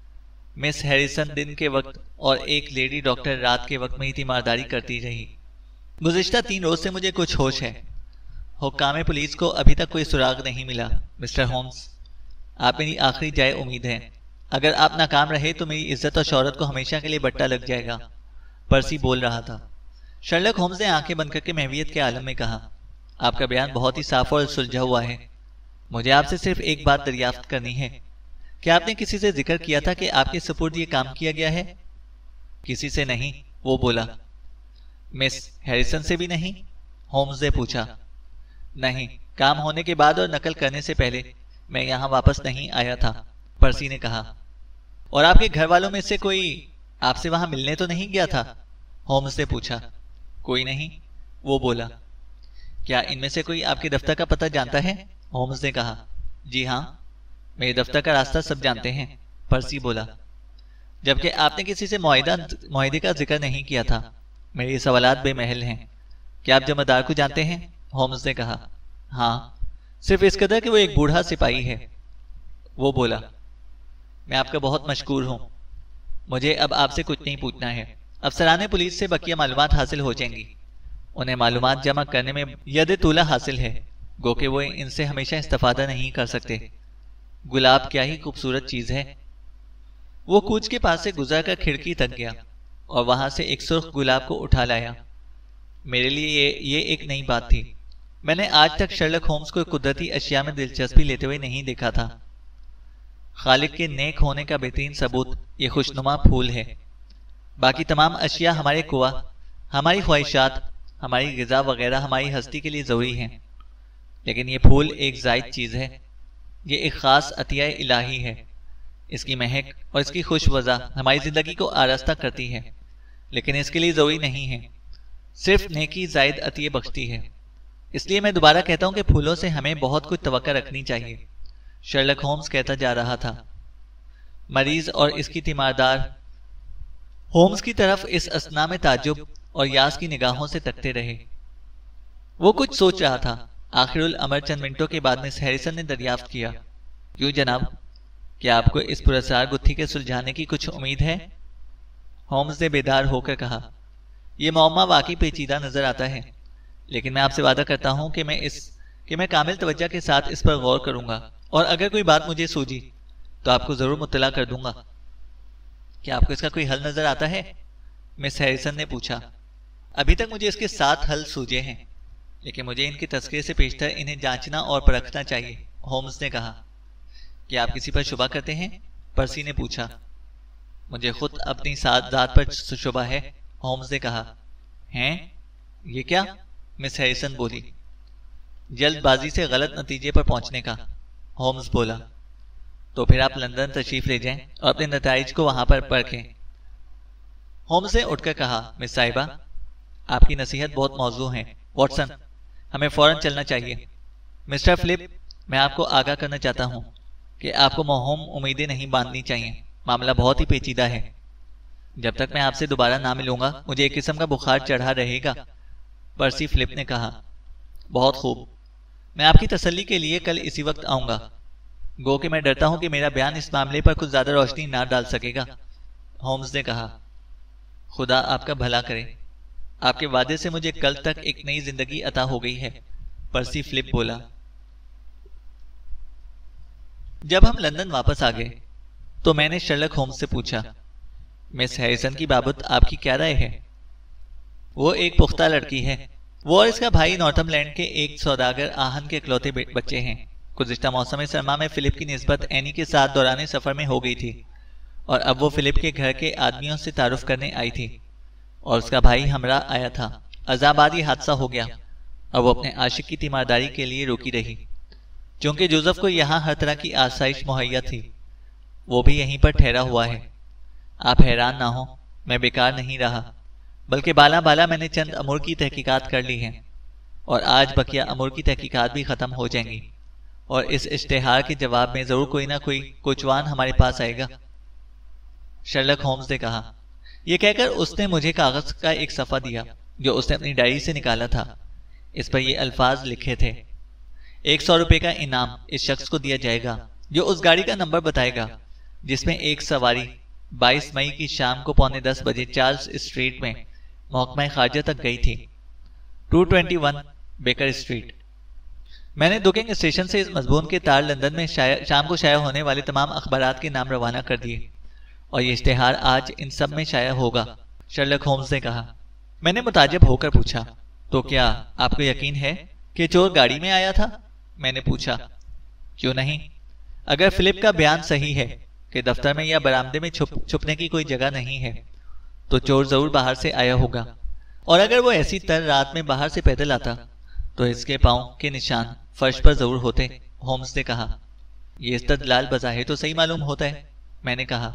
مس ہیریسن دن کے وقت اور ایک لیڈی ڈاکٹر رات کے وقت میں ہی تیمارداری کرتی رہی۔ گزشتہ تین روز سے مجھے کچھ ہوش ہے۔ حکام پولیس کو ابھی تک کوئی سراغ نہیں ملا۔ مسٹر ہومز، آپ میری آخری جائے امید ہیں۔ اگر آپ ناکام رہے تو میری عزت اور شہرت کو ہمیشہ کے لیے بٹا لگ جائے گا۔ پرسی بول رہا تھا۔ شرلک ہومز نے آنکھیں بند کر کے محویت کے عالم میں کہا، آپ کا بیان بہت ہی صاف اور سلجھا ہوا ہے۔ مجھے آپ سے صرف ایک بات دریافت کرنی ہے۔ کیا آپ نے کسی سے ذکر کیا تھا کہ آپ کے سپرد یہ کام کیا گیا ہے؟ کسی سے نہیں، وہ بولا۔ مس ہیریسن سے بھی نہیں؟ ہومز نے پوچھا۔ نہیں، کام ہونے کے بعد اور نقل کرنے سے پہلے میں یہاں واپس نہیں آیا تھا، پرسی نے کہا۔ اور آپ کے گھر والوں میں سے کوئی آپ سے وہاں ملنے تو نہیں گیا تھا؟ ہومز نے پوچھا۔ کوئی نہیں، وہ بولا۔ کیا ان میں سے کوئی آپ کے دفتر کا پتہ جانتا ہے؟ ہومز نے کہا۔ جی ہاں، میرے دفتر کا راستہ سب جانتے ہیں، پرسی بولا۔ جبکہ آپ نے کسی سے معاہدہ معاہدے کا ذکر نہیں کیا تھا۔ میرے سوالات بے محل ہیں۔ کیا آپ جمعدار کو جانتے ہیں؟ ہومز نے کہا۔ ہاں، صرف اس قدر کہ وہ ایک بوڑھا سپاہی ہے، وہ بولا۔ میں آپ کا بہت مشکور ہوں۔ مجھے اب آپ سے کچھ نہیں پوچھنا ہے۔ افسران پولیس سے بقیہ معلومات حاصل ہو جائیں گی۔ انہیں معلومات جمع کرنے میں ید طولہ حاصل ہے، گو کہ وہ ان سے ہمیشہ استفادہ نہیں کر سکتے۔ گلاب کیا ہی خوبصورت چیز ہے۔ وہ کوچ کے پاس سے گزر کر کھڑکی تک گیا اور وہاں سے ایک سرخ گلاب کو اٹھا لایا۔ میرے لیے یہ, یہ ایک نئی بات تھی۔ میں نے آج تک شرلک ہومز کو قدرتی اشیاء میں دلچسپی لیتے ہوئے نہیں دیکھا تھا۔ خالق کے نیک ہونے کا بہترین ثبوت یہ خوشنما پھول ہے۔ باقی تمام اشیاء ہمارے قوا، ہماری خواہشات، ہماری غذا وغیرہ ہماری ہستی کے لیے ضروری ہیں، لیکن یہ پھول ایک زائد چیز ہے۔ یہ ایک خاص عطیہ الہی ہے۔ اس کی مہک اور اس کی خوش وضع ہماری زندگی کو آراستہ کرتی ہے، لیکن اس کے لیے ضروری نہیں ہے، صرف نیکی زائد عطیے بخشتی ہے۔ اس لیے میں دوبارہ کہتا ہوں کہ پھولوں سے ہمیں بہت کچھ توقع رکھنی چاہیے، شرلک ہومز کہتا جا رہا تھا۔ مریض اور اس کی تیماردار ہومز کی طرف اس اثنا میں تعجب اور یاس کی نگاہوں سے تکتے رہے۔ وہ کچھ سوچ رہا تھا۔ آخر الامر چند منٹوں کے بعد مس ہیریسن نے دریافت کیا، کیوں جناب، کیا آپ کو اس پراسرار گتھی کے سلجھانے کی کچھ امید ہے؟ ہومز نے بیدار ہو کر کہا، یہ معمہ واقعی پیچیدہ نظر آتا ہے، لیکن میں آپ سے وعدہ کرتا ہوں کہ میں اس کہ میں کامل توجہ کے ساتھ اس پر غور کروں گا، اور اگر کوئی بات مجھے سوجی تو آپ کو ضرور مطلع کر دوں گا۔ کیا آپ کو اس کا کوئی حل نظر آتا ہے؟ مس ہیریسن نے پوچھا۔ ابھی تک مجھے اس کے سات حل سوجے ہیں۔ لیکن مجھے ان کے تذکرے سے پیشتر انہیں جانچنا اور پرکھنا چاہیے، ہومز نے کہا۔ کیا آپ کسی پر شبہ کرتے ہیں؟ پرسی نے پوچھا۔ مجھے خود اپنی ذات پر شبہ ہے، ہومز نے کہا۔ ہیں؟ یہ کیا؟ مس ہیریسن بولی۔ جلد بازی سے غلط نتیجے پر پہنچنے کا، ہومز بولا۔ تو پھر آپ لندن تشریف لے جائیں اور اپنے نتائج کو وہاں پر پرکھیں، ہومز نے اٹھ کر کہا۔ مس صاحبہ، آپ کی نصیحت بہت موزوں ہے۔ واٹسن، ہمیں فوراً چلنا چاہیے۔ مسٹر فلپ، میں آپ کو آگاہ کرنا چاہتا ہوں کہ آپ کو موہوم امیدیں نہیں باندھنی چاہیے، معاملہ بہت ہی پیچیدہ ہے۔ جب تک میں آپ سے دوبارہ نہ ملوں گا مجھے ایک قسم کا بخار چڑھا رہے گا، پرسی فلپ نے کہا۔ بہت خوب، میں آپ کی تسلی کے لیے کل اسی وقت آؤں گا، گو کہ میں ڈرتا ہوں کہ میرا بیان اس معاملے پر کچھ زیادہ روشنی نہ ڈال سکے گا، ہومز نے کہا۔ خدا آپ کا بھلا کرے، آپ کے وعدے سے مجھے کل تک ایک نئی زندگی عطا ہو گئی ہے، پرسی فلپ بولا۔ جب ہم لندن واپس آ گئے تو میں نے شرلک ہومز سے پوچھا، مس ہیریسن کی بابت آپ کی کیا رائے ہے؟ وہ ایک پختہ لڑکی ہے، وہ اور اس کا بھائی نارتھم لینڈ کے ایک سوداگر آہن کے اکلوتے بچے ہیں۔ گزشتہ موسم سرما میں فلپ کی نسبت اینی کے ساتھ دوران سفر میں ہو گئی تھی اور اب وہ فلپ کے گھر کے آدمیوں سے تعارف کرنے آئی تھی اور اس کا بھائی ہمراہ آیا تھا۔ ازاں بعد یہ حادثہ ہو گیا اور وہ اپنے عاشق کی تیمارداری کے لیے روکی رہی۔ چونکہ جوزف کو یہاں ہر طرح کی آسائش مہیا تھی، وہ بھی یہیں پر ٹھہرا ہوا ہے۔ آپ حیران نہ ہوں، میں بیکار نہیں رہا، بلکہ بالا بالا میں نے چند امور کی تحقیقات کر لی ہیں اور آج بقیہ امور کی تحقیقات بھی ختم ہو جائیں گی اور اس اشتہار کے جواب میں ضرور کوئی نہ کوئی کوچوان ہمارے پاس آئے گا، شرلک ہومز نے کہا۔ یہ کہہ کر اس نے مجھے کاغذ کا ایک صفحہ دیا جو اس نے اپنی ڈائری سے نکالا تھا۔ اس پر یہ الفاظ لکھے تھے، ایک سو روپے کا انعام اس شخص کو دیا جائے گا جو اس گاڑی کا نمبر بتائے گا جس میں ایک سواری بائیس مئی کی شام کو پونے دس بجے چارلز اسٹریٹ میں محکمہ خارجہ تک گئی تھی، دو سو اکیس بیکر اسٹریٹ۔ میں نے دوکنگ اسٹیشن سے اس مضمون کے تار لندن میں شام کو شائع ہونے والے تمام اخبارات کے نام روانہ کر دیے اور یہ اشتہار آج ان سب میں شائع ہوگا، شرلک ہومز نے کہا۔ میں نے متعجب ہو کر پوچھا، تو کیا آپ کو یقین ہے کہ چور گاڑی میں آیا تھا؟ میں نے پوچھا۔ کیوں نہیں؟ اگر فلپ کا بیان صحیح ہے کہ دفتر میں یا برآمدے میں چھپ چھپنے کی کوئی جگہ نہیں ہے تو چور ضرور باہر سے آیا ہوگا، اور اگر وہ ایسی تر رات میں باہر سے پیدل آتا تو اس کے پاؤں کے نشان فرش پر ضرور ہوتے، ہومز نے کہا۔ یہ استدلال بظاہر تو صحیح معلوم ہوتا ہے، میں نے کہا۔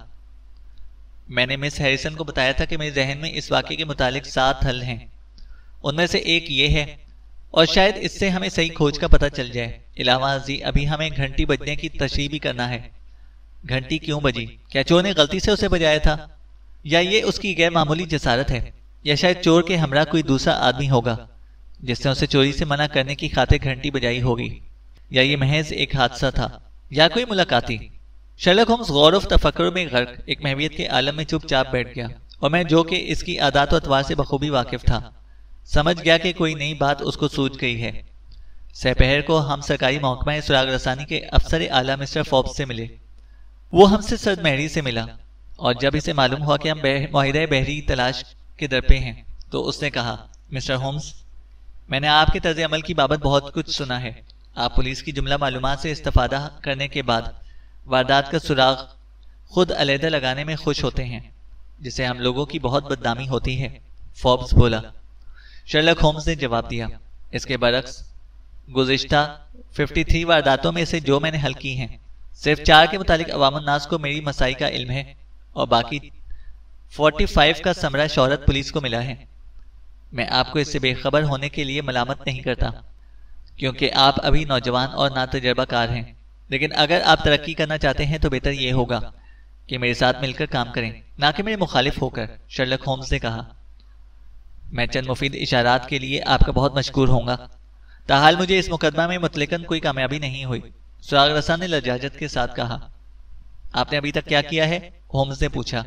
میں نے مس ہیریسن کو بتایا تھا کہ میرے ذہن میں اس واقعے کے متعلق سات حل ہیں، ان میں سے ایک یہ ہے اور شاید اس سے ہمیں صحیح کھوج کا پتہ چل جائے۔ علاوہ ازیں ابھی ہمیں گھنٹی بجنے کی تشریح بھی کرنا ہے۔ گھنٹی کیوں بجی؟ کیا چور نے غلطی سے اسے بجایا تھا، یا یہ اس کی غیر معمولی جسارت ہے، یا شاید چور کے ہمراہ کوئی دوسرا آدمی ہوگا جس نے اسے چوری سے منع کرنے کی خاطر گھنٹی بجائی ہوگی، یا یہ محض ایک حادثہ تھا یا کوئی ملاقاتی۔ شرلک ہومز غور و تفکر میں غرق ایک محویت کے عالم میں چپ چاپ بیٹھ گیا اور میں جو کہ اس کی عادات و اطوار سے بخوبی واقف تھا سمجھ گیا کہ کوئی نئی بات اس کو سوجھ گئی ہے۔ سپہر کو ہم سرکاری محکمہ سراغ رسانی کے افسر اعلیٰ مسٹر فوبس سے ملے۔ وہ ہم سے سرد مہری سے ملا اور جب اسے معلوم ہوا کہ ہم معاہدہ بحری تلاش کے در پہ ہیں تو اس نے کہا، مسٹر ہومز، میں نے آپ کے طرز عمل کی بابت بہت کچھ سنا ہے۔ آپ پولیس کی جملہ معلومات سے استفادہ کرنے کے بعد واردات کا سراغ خود علیحدہ لگانے میں خوش ہوتے ہیں، جسے ہم لوگوں کی بہت بدنامی ہوتی ہے، فوبس بولا۔ شرلک ہومز نے جواب دیا، اس کے برعکس گزشتہ تریپن وارداتوں میں سے جو میں نے حل کی ہیں صرف چار کے متعلق عوام الناس کو میری مسائی کا علم ہے اور باقی پینتالیس کا ثمرہ شہرت پولیس کو ملا ہے۔ میں آپ کو اس سے بے خبر ہونے کے لیے ملامت نہیں کرتا کیونکہ آپ ابھی نوجوان اور ناتجربہ کار ہیں، لیکن اگر آپ ترقی کرنا چاہتے ہیں تو بہتر یہ ہوگا کہ میرے ساتھ مل کر کام کریں، نہ کہ میرے مخالف ہو کر، شرلک ہومز نے کہا۔ میں چند مفید اشارات کے لیے آپ کا بہت مشکور ہوں گا، تاحال مجھے اس مقدمہ میں مطلقاً کوئی کامیابی نہیں ہوئی، سراغ رساں نے لجاجت کے ساتھ کہا۔ آپ نے ابھی تک کیا کیا ہے؟ ہومز نے پوچھا۔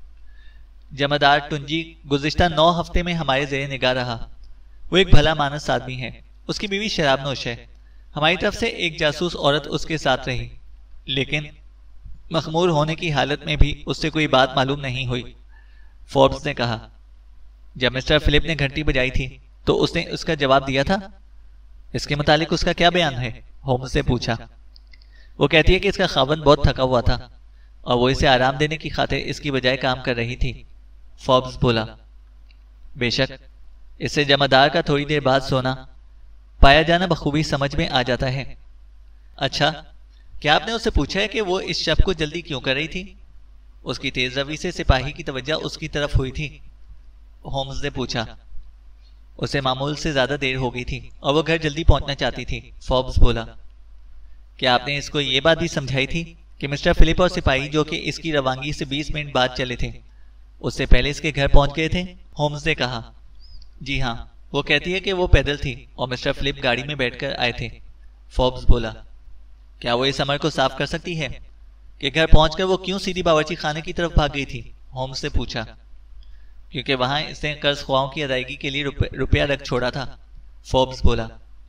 جمعدار ٹنجی گزشتہ نو ہفتے میں ہمارے زیر نگاہ رہا۔ وہ ایک بھلا مانس آدمی ہے، اس کی بیوی شراب نوش ہے، ہماری طرف سے ایک جاسوس عورت اس کے ساتھ رہی، لیکن مخمور ہونے کی حالت میں بھی اس سے کوئی بات معلوم نہیں ہوئی، فوربس نے کہا۔ جب مسٹر فلپ نے گھنٹی بجائی تھی تو اس نے اس کا جواب دیا تھا؟ اس کے متعلق اس کا کیا بیان ہے؟ ہومز نے پوچھا۔ وہ کہتی ہے کہ اس کا خاوند بہت تھکا ہوا تھا اور وہ اسے آرام دینے کی خاطر اس کی بجائے کام کر رہی تھی۔ فوربس بولا، بے شک اس سے جمعدار کا تھوڑی دیر بعد سونا پایا جانا بخوبی سمجھ میں آ جاتا ہے۔ اچھا، کیا آپ نے اس سے پوچھا ہے کہ وہ اس شب کو جلدی کیوں کر رہی تھی؟ اس کی تیز روی سے سپاہی کی توجہ اس کی طرف ہوئی تھی۔ ہومز نے پوچھا۔ اسے معمول سے زیادہ دیر ہو گئی تھی اور وہ گھر جلدی پہنچنا چاہتی تھی۔ فوربس بولا، کیا آپ نے اس کو یہ بات بھی سمجھائی تھی کہ مسٹر فلپ اور سپاہی جو کہ اس کی روانگی سے بیس منٹ بعد چلے تھے اس سے پہلے اس کے گھر پہنچ گئے تھے؟ ہومز نے کہا، جی ہاں، وہ کہتی ہے کہ وہ پیدل تھی اور مسٹر فلپ گاڑی میں بیٹھ کر آئے تھے۔ فوربس بولا، کیا وہ اس امر کو صاف کر سکتی ہے کہ گھر پہنچ کر وہ کیوں سیدھی باورچی خانے کی طرف بھاگ گئی تھی؟ ہومز نے پوچھا۔ کیونکہ وہاں اس نے قرض خواہوں کی ادائیگی کے لیے روپیہ رکھ چھوڑا تھا۔ فوربس بولا،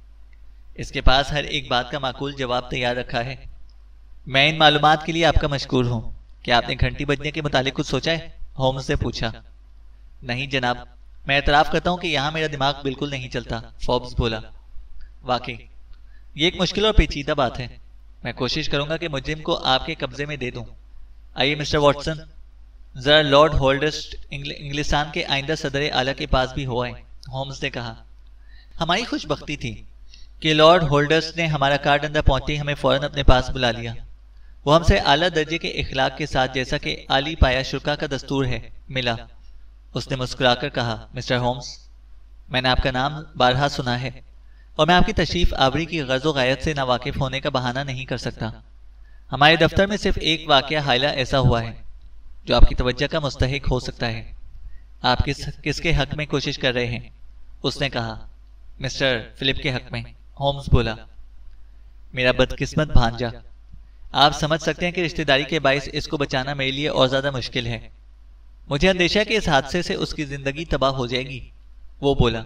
اس کے پاس ہر ایک بات کا معقول جواب تیار رکھا ہے۔ میں ان معلومات کے لیے آپ کا مشکور ہوں۔ کیا آپ نے گھنٹی بجنے کے متعلق کچھ سوچا ہے؟ ہومز نے پوچھا۔ نہیں جناب، میں اعتراف کرتا ہوں کہ یہاں میرا دماغ بالکل نہیں چلتا۔ فوربس بولا، واقعی یہ ایک مشکل اور پیچیدہ بات ہے۔ میں کوشش کروں گا کہ مجرم کو آپ کے قبضے میں دے دوں۔ آئیے مسٹر واٹسن، ذرا لارڈ ہولڈرسٹ انگلستان کے آئندہ صدر اعلیٰ کے پاس بھی ہوا ہے۔ ہومز نے کہا، ہماری خوش بختی تھی کہ لارڈ ہولڈرسٹ نے ہمارا کارڈ اندر پہنچتے ہی ہمیں فوراً اپنے پاس بلا لیا۔ وہ ہم سے اعلیٰ درجے کے اخلاق کے ساتھ، جیسا کہ عالی پایا شرکا کا دستور ہے، ملا۔ اس نے مسکرا کر کہا، مسٹر ہومز، میں نے آپ کا نام بارہا سنا ہے اور میں آپ کی تشریف آوری کی غرض و غایت سے ناواقف ہونے کا بہانہ نہیں کر سکتا۔ ہمارے دفتر میں صرف ایک واقعہ حائلہ ایسا ہوا ہے جو آپ کی توجہ کا مستحق ہو سکتا ہے۔ آپ کس کس کے حق میں کوشش کر رہے ہیں؟ اس نے کہا، مسٹر فلپ کے حق میں۔ ہومز بولا، میرا بدقسمت بھانجا، آپ سمجھ سکتے ہیں کہ رشتہ داری کے باعث اس کو بچانا میرے لیے اور زیادہ مشکل ہے۔ مجھے اندیشہ ہے کہ اس حادثے سے اس کی زندگی تباہ ہو جائے گی۔ وہ بولا،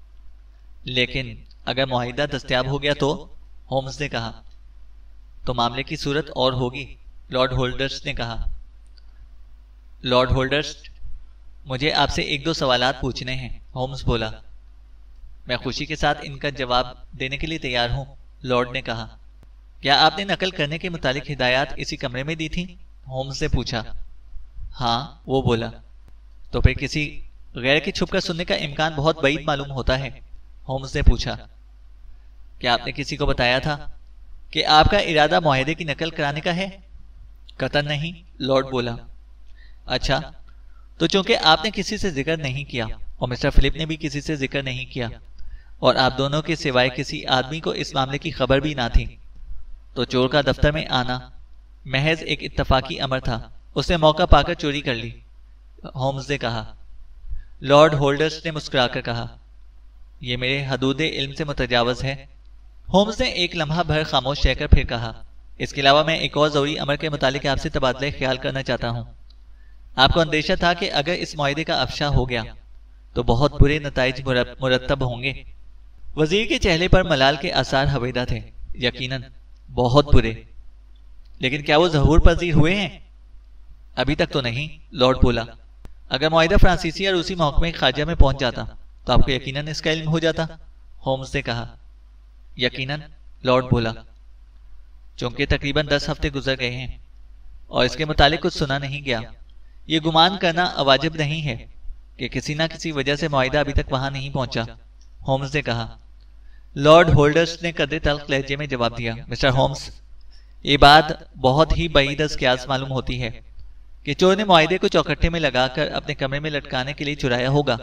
لیکن اگر معاہدہ دستیاب ہو گیا تو؟ ہومز نے کہا، تو معاملے کی صورت اور ہوگی۔ لارڈ ہولڈرسٹ نے کہا، لارڈ ہولڈرسٹ، مجھے آپ سے ایک دو سوالات پوچھنے ہیں۔ ہومز بولا، میں خوشی کے ساتھ ان کا جواب دینے کے لیے تیار ہوں۔ لارڈ نے کہا، کیا آپ نے نقل کرنے کے متعلق ہدایات اسی کمرے میں دی تھیں؟ ہومز نے پوچھا۔ ہاں، وہ بولا۔ تو پھر کسی غیر کے چھپ کر سننے کا امکان بہت بعید معلوم ہوتا ہے۔ ہومز نے پوچھا، کیا آپ نے کسی کو بتایا تھا کہ آپ کا ارادہ معاہدے کی نقل کرانے کا ہے؟ قطعاً نہیں، لارڈ بولا۔ اچھا، تو چونکہ آپ نے کسی سے ذکر نہیں کیا اور مسٹر فلپ نے بھی کسی سے ذکر نہیں کیا اور آپ دونوں کے سوائے کسی آدمی کو اس معاملے کی خبر بھی نہ تھی، تو چور کا دفتر میں آنا محض ایک اتفاقی امر تھا۔ اس نے موقع پا کر چوری کر لی۔ ہومز نے کہا۔ لارڈ ہولڈرسٹ نے مسکرا کر کہا، یہ میرے حدود علم سے متجاوز ہے۔ ہومز نے ایک لمحہ بھر خاموش رہ کر پھر کہا، اس کے علاوہ میں ایک اور ضروری امر کے متعلق آپ سے تبادلہ خیال کرنا چاہتا ہوں۔ آپ کو اندیشہ تھا کہ اگر اس معاہدے کا افشا ہو گیا تو بہت برے نتائج مرتب ہوں گے۔ وزیر کے چہرے پر ملال کے آثار ہویدہ تھے۔ یقیناً بہت برے، لیکن کیا وہ ظہور پذیر ہوئے ہیں؟ ابھی تک تو نہیں، لارڈ بولا۔ اگر معاہدہ فرانسیسی یا روسی محکمہ خارجہ میں پہنچ جاتا تو آپ کو یقیناً اس کا علم ہو جاتا۔ ہومز نے کہا، یقیناً، لارڈ بولا۔ چونکہ تقریباً دس ہفتے گزر گئے ہیں اور اس کے متعلق کچھ سنا نہیں گیا، یہ گمان کرنا اواجب نہیں ہے کہ کسی نہ کسی وجہ سے معاہدہ ابھی تک وہاں نہیں پہنچا۔ ہومز نے کہا۔ لارڈ ہولڈرسٹ نے قدرے تلخ لہجے میں جواب دیا، مسٹر ہومز، یہ بات بہت ہی بعید از قیاس معلوم ہوتی ہے کہ چور نے معاہدے کو چوکھٹے میں لگا کر اپنے کمرے میں لٹکانے کے لیے چرایا ہوگا۔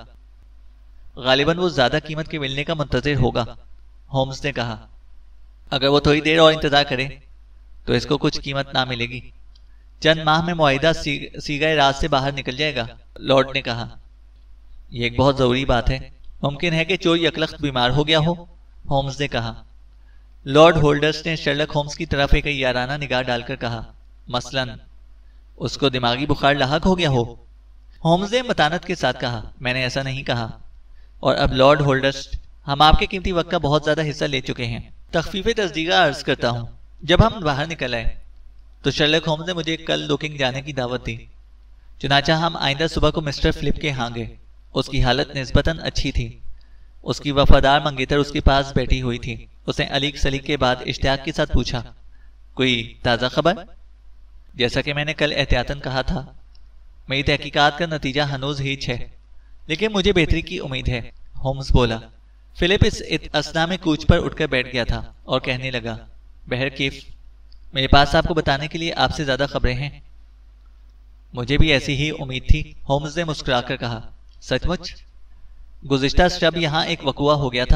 غالباً وہ زیادہ قیمت کے ملنے کا منتظر ہوگا۔ ہومز نے کہا، اگر وہ تھوڑی دیر اور انتظار کرے تو اس کو کچھ قیمت نہ ملے گی۔ چند ماہ میں معاہدہ سیگائے راز سے باہر نکل جائے گا۔ لارڈ نے کہا، یہ ایک بہت ضروری بات ہے۔ ممکن ہے کہ چور یکلخت بیمار ہو گیا ہو۔ ہومز نے کہا۔ لارڈ ہولڈرسٹ نے شرلک ہومز کی طرف ایک یارانہ نگاہ ڈال کر کہا، مثلاً اس کو دماغی بخار لاحق ہو گیا ہو۔ ہومز نے متانت کے ساتھ کہا، میں نے ایسا نہیں کہا۔ اور اب لارڈ ہولڈرسٹ، ہم آپ کے قیمتی وقت کا بہت زیادہ حصہ لے چکے ہیں۔ تخفیف تصدیقہ عرض کرتا ہوں، جب ہم باہر نکل آئے تو شرلک ہومز نے مجھے کل لوکنگ جانے کی دعوت دی۔ چنانچہ ہم آئندہ صبح کو مسٹر فلپ کے ہاں گئے۔ اس کی حالت نسبتاً اچھی تھی۔ اس کی وفادار منگیتر اس کے پاس بیٹھی ہوئی تھی۔ اس نے علیق سلیق کے بعد اشتیاق کے ساتھ پوچھا، کوئی تازہ خبر؟ جیسا کہ میں نے کل احتیاطاً کہا تھا، میری تحقیقات کا نتیجہ ہنوز ہیچ ہے، لیکن مجھے بہتری کی امید ہے، ہومز بولا۔ فلپ اس اثنا میں کوچ پر اٹھ کر بیٹھ گیا تھا اور کہنے لگا، بہرکیف میرے پاس آپ کو بتانے کے لیے آپ سے زیادہ خبریں ہیں۔ مجھے بھی ایسی ہی امید تھی، ہومز نے مسکرا کر کہا۔ سچ مچ؟ گزشتہ شب یہاں ایک وقوع ہو گیا تھا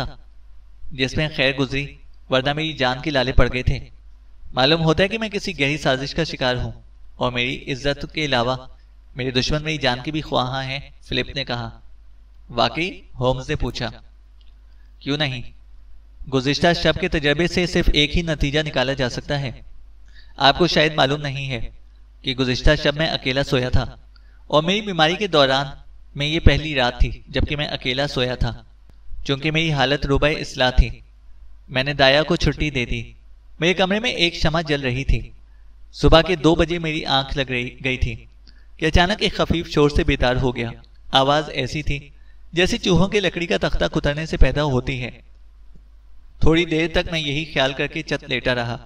جس میں خیر گزری، ورنہ میری جان کے لالے پڑ گئے تھے۔ معلوم ہوتا ہے کہ میں کسی گہری سازش کا شکار ہوں، اور میری عزت کے علاوہ میرے دشمن میری جان کے بھی خواہاں ہیں، فلپ نے کہا۔ واقعی؟ ہومز نے پوچھا۔ کیوں نہیں؟ گزشتہ شب کے تجربے سے صرف ایک ہی نتیجہ نکالا جا سکتا ہے۔ آپ کو شاید معلوم نہیں ہے کہ گزشتہ شب میں اکیلا سویا تھا، اور میری بیماری کے دوران میں یہ پہلی رات تھی جبکہ میں اکیلا سویا تھا۔ چونکہ میری حالت روبہ اصلاح تھی، میں نے دایا کو چھٹی دے دی۔ میرے کمرے میں ایک شمع جل رہی تھی۔ صبح کے دو بجے میری آنکھ لگ رہی گئی تھی کہ اچانک ایک خفیف شور سے بیدار ہو گیا۔ آواز ایسی تھی جیسے چوہوں کے لکڑی کا تختہ کترنے سے پیدا ہوتی ہے۔ تھوڑی دیر تک میں یہی خیال کر کے چت لیٹا رہا،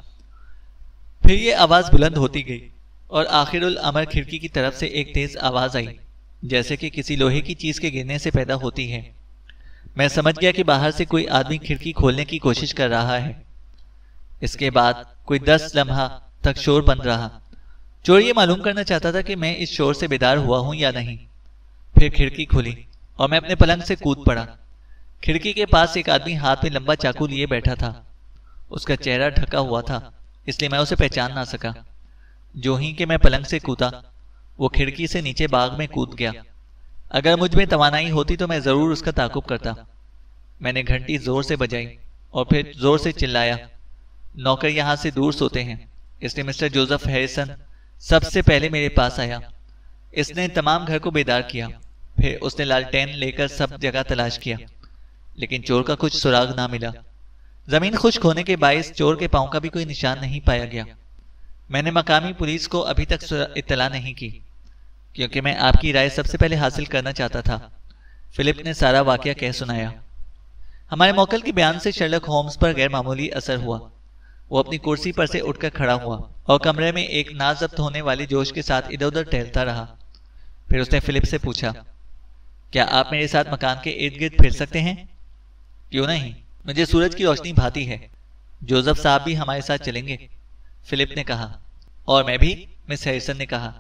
پھر یہ آواز بلند ہوتی گئی اور آخر الامر کھڑکی کی طرف سے ایک تیز آواز آئی جیسے کہ کسی لوہے کی چیز کے گرنے سے پیدا ہوتی ہے۔ میں سمجھ گیا کہ باہر سے کوئی آدمی کھڑکی کھولنے کی کوشش کر رہا ہے۔ اس کے بعد کوئی دس لمحہ تک شور بند رہا۔ چور یہ معلوم کرنا چاہتا تھا کہ میں اس شور سے بیدار ہوا ہوں یا نہیں۔ پھر کھڑکی کھلی اور میں اپنے پلنگ سے کود پڑا۔ کھڑکی کے پاس ایک آدمی ہاتھ میں لمبا چاقو لیے بیٹھا تھا۔ اس کا چہرہ ڈھکا ہوا تھا، اس لیے میں اسے پہچان نہ سکا۔ جو ہی کہ میں پلنگ سے کودا، وہ کھڑکی سے نیچے باغ میں کود گیا۔ اگر مجھ میں توانائی ہوتی تو میں ضرور اس کا تعاقب کرتا۔ میں نے گھنٹی زور سے بجائی اور پھر زور سے چلایا، نوکر یہاں سے دور سوتے ہیں، اس لیے مسٹر جوزف ہیریسن سب سے پہلے میرے پاس آیا۔ اس نے تمام گھر کو بیدار کیا۔ پھر اس نے لالٹین لے کر سب جگہ تلاش کیا، لیکن چور کا کچھ سراغ نہ ملا۔ زمین خشک ہونے کے باعث چور کے پاؤں کا بھی کوئی نشان نہیں پایا گیا۔ میں نے مقامی پولیس کو ابھی تک اطلاع نہیں کی، کیونکہ میں آپ کی رائے سب سے پہلے حاصل کرنا چاہتا تھا۔ فلپ نے سارا واقعہ کہہ سنایا۔ ہمارے موکل کے بیان سے شرلک ہومز پر غیر معمولی اثر ہوا۔ وہ اپنی کرسی پر سے اٹھ کر کھڑا ہوا اور کمرے میں ایک ناضبط ہونے والے جوش کے ساتھ ادھر ادھر ٹہلتا رہا۔ پھر اس نے فلپ سے پوچھا، کیا آپ میرے ساتھ مکان کے ارد گرد پھر سکتے ہیں؟ کیوں نہیں، مجھے سورج کی روشنی بھاتی ہے۔ جوزف صاحب بھی ہمارے ساتھ چلیں گے، فلپ نے کہا۔ اور میں بھی، مس ہیریسن نے کہا۔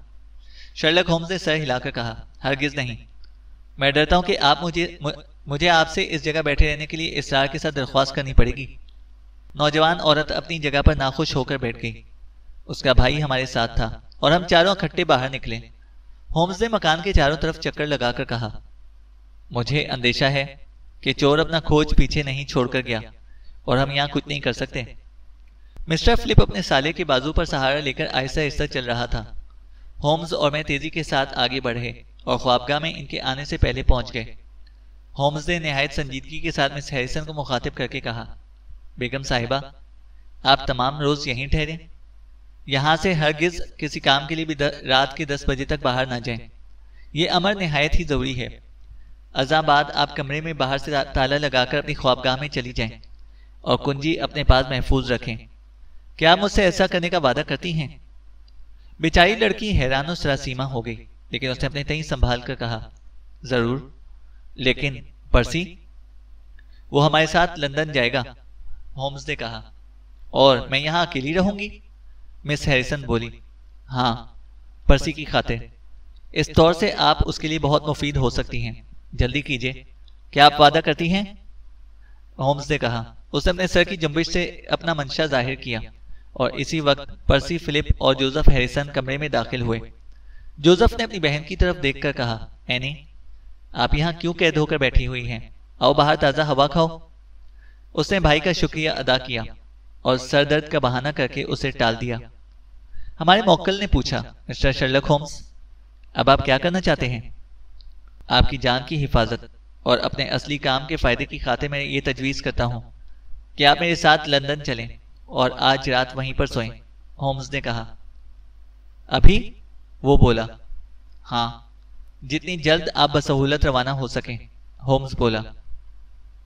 شرلک ہومز نے سر ہلا کر کہا، ہرگز نہیں۔ میں ڈرتا ہوں کہ آپ مجھے مجھے آپ سے اس جگہ بیٹھے رہنے کے لیے اصرار کے ساتھ درخواست کرنی پڑے گی۔ نوجوان عورت اپنی جگہ پر ناخوش ہو کر بیٹھ گئی۔ اس کا بھائی ہمارے ساتھ تھا اور ہم چاروں اکٹھے باہر نکلے۔ ہومز نے مکان کے چاروں طرف چکر لگا کر کہا، مجھے اندیشہ ہے کہ چور اپنا کھوج پیچھے نہیں چھوڑ کر گیا اور ہم یہاں کچھ نہیں کر سکتے۔ مسٹر فلپ اپنے سالے کے بازو پر سہارا لے کر آہستہ آہستہ چل رہا تھا۔ ہومز اور میں تیزی کے ساتھ آگے بڑھے اور خوابگاہ میں ان کے آنے سے پہلے پہنچ گئے۔ ہومز نے نہایت سنجیدگی کے ساتھ مس ہیریسن کو مخاطب کر کے کہا، بیگم صاحبہ، آپ تمام روز یہیں ٹھہریں، یہاں سے ہرگز کسی کام کے لیے بھی رات کے دس بجے تک باہر نہ جائیں۔ یہ امر نہایت ہی ضروری ہے۔ اذاں بعد آپ کمرے میں باہر سے تالا لگا کر اپنی خوابگاہ میں چلی جائیں اور کنجی اپنے پاس محفوظ رکھیں۔ کیا آپ مجھ سے ایسا کرنے کا وعدہ کرتی ہیں؟ بیچاری لڑکی حیران و سراسیمہ ہو گئی، لیکن اس نے اپنے تئیں سنبھال کر کہا، ضرور، لیکن پرسی؟ وہ ہمارے ساتھ لندن جائے گا، ہومز نے کہا۔ اور میں یہاں اکیلی رہوں گی؟ مس ہیریسن بولی۔ ہاں، پرسی کی خاطر۔ اس طور سے آپ اس کے لیے بہت مفید ہو سکتی ہیں۔ جلدی کیجیے، کیا آپ وعدہ کرتی ہیں؟ ہومز نے کہا۔ اس نے اپنے سر کی جنبش سے اپنا منشا ظاہر کیا اور اسی وقت پرسی، فلپ اور جوزف ہیریسن کمرے میں داخل ہوئے۔ جوزف نے اپنی بہن کی طرف دیکھ کر کہا، اینی، آپ یہاں کیوں قید ہو کر بیٹھی ہوئی ہیں؟ آؤ باہر تازہ ہوا کھاؤ۔ اس نے بھائی کا شکریہ ادا کیا اور سر درد کا بہانہ کر کے اسے ٹال دیا۔ ہمارے موکل نے پوچھا، مسٹر شرلک ہومز، اب آپ کیا کرنا چاہتے ہیں؟ آپ کی جان کی حفاظت اور اپنے اصلی کام کے فائدے کی خاطر میں یہ تجویز کرتا ہوں کہ آپ میرے ساتھ لندن چلیں اور آج رات وہیں پر سوئیں، ہومز نے کہا۔ ابھی؟ وہ بولا۔ ہاں، جتنی جلد آپ بسہولت روانہ ہو سکیں، ہومز بولا۔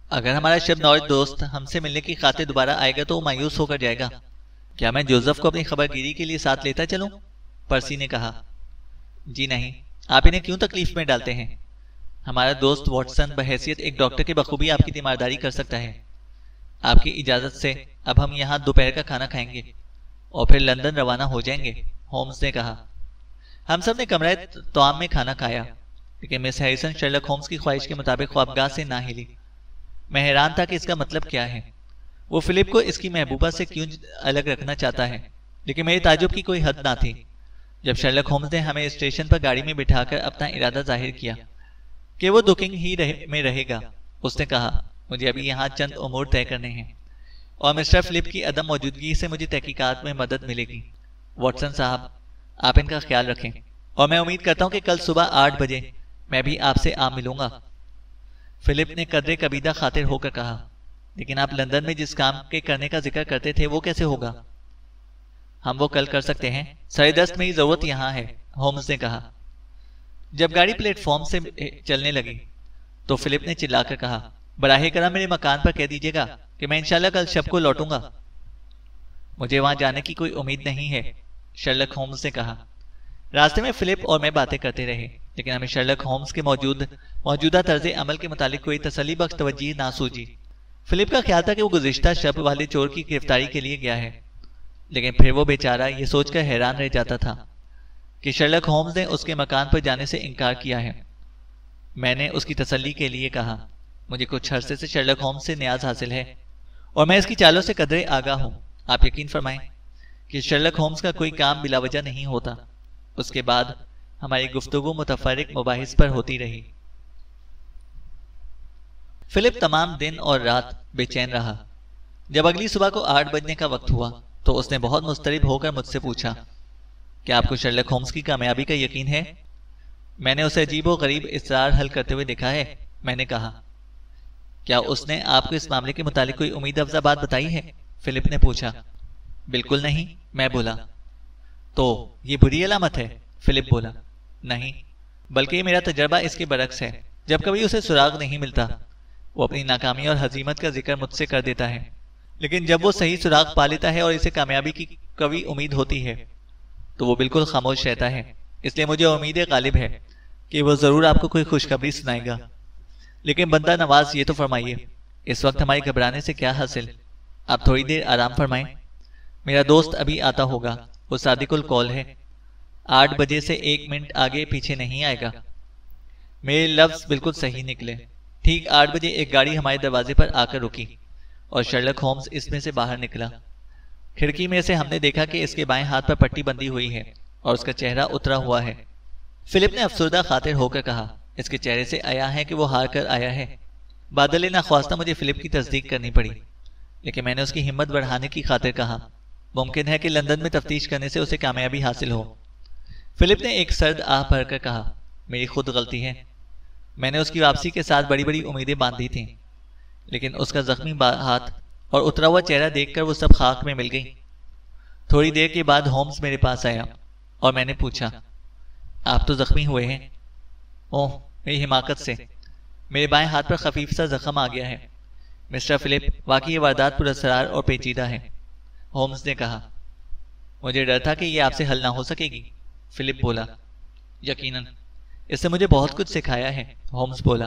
اگر ہمارا شب نور دوست ہم سے ملنے کی خاطر دوبارہ آئے گا تو وہ مایوس ہو کر جائے گا۔ کیا میں جوزف کو اپنی خبر گیری کے لیے ساتھ لیتا چلوں؟ پرسی نے کہا۔ جی نہیں، آپ انہیں کیوں تکلیف میں ڈالتے ہیں؟ ہمارا دوست واٹسن بحیثیت ایک ڈاکٹر کے بخوبی آپ کی تیمارداری کر سکتا ہے۔ آپ کی اجازت سے اب ہم یہاں دوپہر کا کھانا کھائیں گے اور پھر لندن روانہ ہو جائیں گے، ہومز نے کہا۔ ہم سب نے کمرہ طعام میں کھانا کھایا، لیکن مس ہیریسن شرلک ہومز کی خواہش کے مطابق خوابگاہ سے نہ ہلی۔ میں حیران تھا کہ اس کا مطلب کیا ہے، وہ فلپ کو اس کی محبوبہ سے کیوں الگ رکھنا چاہتا ہے، لیکن میرے تعجب کی کوئی حد نہ تھی جب شرلک ہومز نے ہمیں اسٹیشن پر گاڑی میں بٹھا کر اپنا ارادہ ظاہر کیا کہ وہ دوکنگ ہی رہے میں رہے گا۔ اس نے کہا، مجھے ابھی یہاں چند امور طے کرنے ہیں اور مسٹر فلپ کی عدم موجودگی سے مجھے تحقیقات میں مدد ملے گی۔ واٹسن صاحب، آپ ان کا خیال رکھیں اور میں امید کرتا ہوں کہ کل صبح آٹھ بجے میں بھی آپ سے آ ملوں گا۔ فلپ نے قدرے کبیدہ خاطر ہو کر کہا، لیکن آپ لندن میں جس کام کے کرنے کا ذکر کرتے تھے وہ کیسے ہوگا؟ ہم وہ کل کر سکتے ہیں، سر دست میری ضرورت یہاں ہے، ہومز نے کہا۔ جب گاڑی پلیٹ فارم سے چلنے لگی تو فلپ نے چلا کر کہا، براہ کرم میرے مکان پر کہہ دیجیے گا کہ میں انشاءاللہ کل شب کو لوٹوں گا۔ مجھے وہاں جانے کی کوئی امید نہیں ہے، شرلک ہومز نے کہا۔ راستے میں فلپ اور میں باتیں کرتے رہے، لیکن ہمیں شرلک ہومز کے موجود موجودہ طرز عمل کے متعلق کوئی تسلی بخش توجہ نہ سوجی۔ فلپ کا خیال تھا کہ وہ گزشتہ شب والے چور کی گرفتاری کے لیے گیا ہے، لیکن پھر وہ بیچارہ یہ سوچ کر حیران رہ جاتا تھا کہ شرلک ہومز نے اس کے مکان پر جانے سے انکار کیا ہے۔ میں نے اس کی تسلی کے لیے کہا، مجھے کچھ عرصے سے شرلک ہومز سے نیاز حاصل ہے اور میں اس کی چالوں سے قدرے آگاہ ہوں۔ آپ یقین فرمائیں کہ شرلک ہومز کا کوئی کام بلا وجہ نہیں ہوتا۔ اس کے بعد ہماری گفتگو متفرق مباحث پر ہوتی رہی۔ فلپ تمام دن اور رات بے چین رہا۔ جب اگلی صبح کو آٹھ بجنے کا وقت ہوا تو اس نے بہت مضطرب ہو کر مجھ سے پوچھا، کیا آپ کو شرلک ہومز کی کامیابی کا یقین ہے؟ میں نے اسے عجیب و غریب اصرار حل کرتے ہوئے دیکھا ہے۔ میں نے کہا، کیا اس نے آپ کو اس معاملے کے متعلق کوئی امید افزا بات بتائی ہے؟ فلپ نے پوچھا۔ بالکل نہیں، میں بولا۔ تو یہ بری علامت ہے؟ فلپ بولا۔ نہیں، بلکہ یہ میرا تجربہ اس کے برعکس ہے۔ جب کبھی اسے سراغ نہیں ملتا وہ اپنی ناکامی اور ہزیمت کا ذکر مجھ سے کر دیتا ہے، لیکن جب وہ صحیح سراغ پا لیتا ہے اور اسے کامیابی کی قوی امید ہوتی ہے تو وہ بالکل خاموش رہتا ہے۔ اس لیے مجھے امید غالب ہے کہ وہ ضرور آپ کو کوئی خوشخبری سنائے گا۔ لیکن بندہ نواز، یہ تو فرمائیے، اس وقت ہماری گھبرانے سے کیا حاصل؟ آپ تھوڑی دیر آرام فرمائیں، میرا دوست ابھی آتا ہوگا، وہ صادق القول ہے، آٹھ بجے سے ایک منٹ آگے پیچھے نہیں آئے گا۔ میرے لفظ بالکل صحیح نکلے۔ ٹھیک آٹھ بجے ایک گاڑی ہمارے دروازے پر آ کر رکی اور شرلک ہومز اس میں سے باہر نکلا۔ کھڑکی میں سے ہم نے دیکھا کہ اس کے بائیں ہاتھ پر پٹی بندھی ہوئی ہے اور اس کا چہرہ اترا ہوا ہے۔ فلپ نے افسردہ خاطر ہو کر کہا، اس کے چہرے سے آیا ہے کہ وہ ہار کر آیا ہے۔ بادل ناخواستہ مجھے فلپ کی تصدیق کرنی پڑی، لیکن میں نے اس کی ہمت بڑھانے کی خاطر کہا، ممکن ہے کہ لندن میں تفتیش کرنے سے اسے کامیابی حاصل ہو۔ فلپ نے ایک سرد آہ بھر کر کہا، میری خود غلطی ہے، میں نے اس کی واپسی کے ساتھ بڑی بڑی امیدیں باندھی تھیں، لیکن اس کا زخمی ہاتھ اور اترا ہوا چہرہ دیکھ کر وہ سب خاک میں مل گئی۔ تھوڑی دیر کے بعد ہومز میرے پاس آیا اور میں نے پوچھا، آپ تو زخمی ہوئے ہیں؟ اوہ، میری حماقت سے میرے بائیں ہاتھ پر خفیف سا زخم آ گیا ہے۔ مسٹر فلپ، واقعی یہ واردات پراسرار اور پیچیدہ ہے، ہومز نے کہا۔ مجھے ڈر تھا کہ یہ آپ سے حل نہ ہو سکے گی، فلپ بولا۔ یقیناً اس نے مجھے بہت کچھ سکھایا ہے، ہومز بولا۔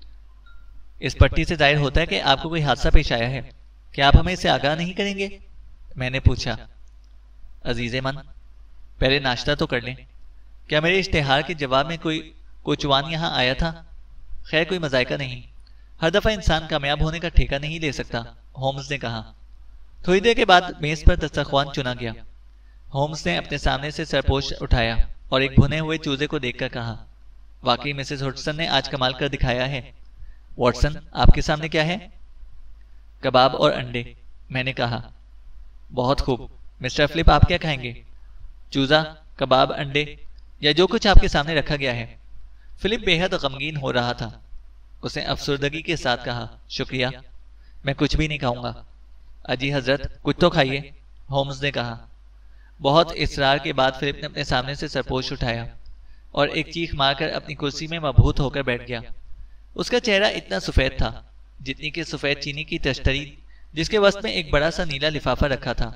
اس پٹی سے ظاہر ہوتا ہے کہ آپ کو کوئی حادثہ پیش آیا ہے، کیا آپ ہمیں اس سے آگاہ نہیں کریں گے؟ میں نے پوچھا۔ عزیز من، پہلے ناشتہ تو کر لیں۔ کیا میرے اشتہار کے جواب میں کوئی کوچوان یہاں آیا تھا؟ خیر کوئی مذائقہ نہیں، ہر دفعہ انسان کامیاب ہونے کا ٹھیکہ نہیں لے سکتا، ہومز نے کہا۔ تھوڑی دیر کے بعد میز پر دسترخوان چنا گیا۔ ہومز نے اپنے سامنے سے سرپوش اٹھایا اور ایک بھنے ہوئے چوزے کو دیکھ کر کہا، واقعی مسز ہڈسن نے آج کمال کر دکھایا ہے۔ واٹسن، آپ کے سامنے کیا ہے؟ کباب اور انڈے، میں نے کہا۔ بہت خوب، مسٹر فلپ آپ کیا کھائیں گے؟ چوزا، کباب، انڈے یا جو کچھ آپ کے سامنے رکھا گیا ہے؟ فلپ بے حد غمگین ہو رہا تھا۔ اس نے افسردگی کے ساتھ کہا، شکریہ، میں کچھ بھی نہیں کھاؤں گا۔ اجی حضرت، کچھ تو کھائیے، ہومز نے کہا۔ بہت اصرار کے بعد فلپ نے اپنے سامنے سے سرپوش اٹھایا اور ایک چیخ مار کر اپنی کرسی میں مبہوت ہو کر بیٹھ گیا۔ اس کا چہرہ اتنا سفید تھا جتنی کہ سفید چینی کی تشتری جس کے وسط میں ایک بڑا سا نیلا لفافہ رکھا تھا۔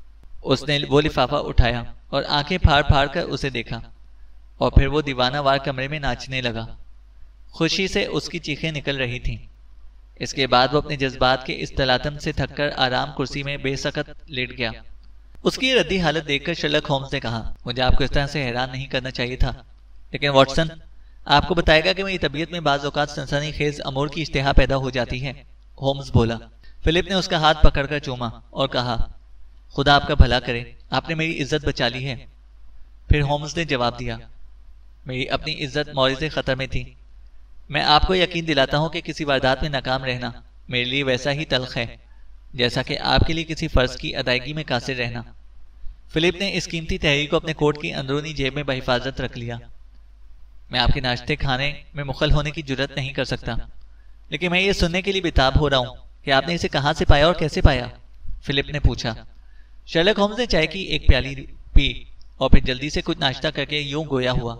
اس نے وہ لفافہ اٹھایا اور آنکھیں پھاڑ پھاڑ کر اسے دیکھا، اور پھر وہ دیوانہ وار کمرے میں ناچنے لگا۔ خوشی سے اس کی چیخیں نکل رہی تھیں۔ اس کے بعد وہ اپنے جذبات کے اس تلاطم سے تھک کر آرام کرسی میں بے سکت لیٹ گیا۔ اس کی ردی حالت دیکھ کر شرلک ہومز نے کہا، مجھے آپ کو اس طرح سے حیران نہیں کرنا چاہیے تھا، لیکن واٹسن آپ کو بتائے گا کہ میری طبیعت میں بعض اوقات سنسنی خیز امور کی اشتہا پیدا ہو جاتی ہے۔ ہومز بولا۔ فلپ نے اس کا ہاتھ پکڑ کر چوما اور کہا، خدا آپ کا بھلا کرے، آپ نے میری عزت بچا لی ہے۔ پھر ہومز نے جواب دیا، میری اپنی عزت مورد خطر میں تھی۔ میں آپ کو یقین دلاتا ہوں کہ کسی واردات میں ناکام رہنا میرے لیے ویسا ہی تلخ ہے جیسا کہ آپ کے لیے کسی فرض کی ادائیگی میں قاصر رہنا۔ فلپ نے اس قیمتی تحریر کو اپنے کوٹ کی اندرونی جیب میں بحفاظت رکھ لیا۔ میں آپ کے ناشتے کھانے میں مخل ہونے کی جرت نہیں کر سکتا، لیکن میں یہ سننے کے لیے بےتاب ہو رہا ہوں کہ آپ نے اسے کہاں سے پایا اور کیسے پایا؟ فلپ نے پوچھا۔ شرلک ہومز نے چائے کی ایک پیالی پی اور پھر جلدی سے کچھ ناشتہ کر کے یوں گویا ہوا،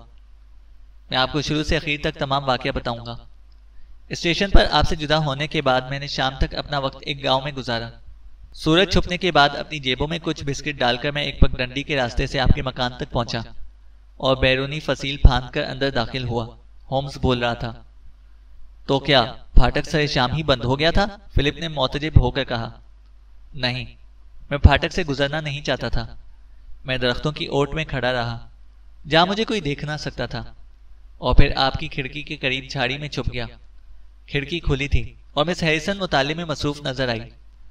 میں آپ کو شروع سے اخیر تک تمام واقعہ بتاؤں گا۔ اسٹیشن پر آپ سے جدا ہونے کے بعد میں نے شام تک اپنا وقت ایک گاؤں میں گزارا۔ سورج چھپنے کے بعد اپنی جیبوں میں کچھ بسکٹ ڈال کر میں ایک پگڈنڈی کے راستے سے آپ کے مکان تک پہنچا اور بیرونی فصیل پھاند کر اندر داخل ہوا۔ ہومز بول رہا تھا، تو کیا پھاٹک سر شام ہی بند ہو گیا تھا؟ فلپ نے معتجب ہو کر کہا، نہیں، میں پھاٹک سے گزرنا نہیں چاہتا تھا۔ میں درختوں کی اوٹ میں کھڑا رہا جہاں مجھے کوئی دیکھ نہ سکتا تھا، اور پھر آپ کی کھڑکی کے قریب جھاڑی میں چھپ گیا۔ کھڑکی کھلی تھی اور مس ہیریسن مطالعے میں مصروف نظر آئی۔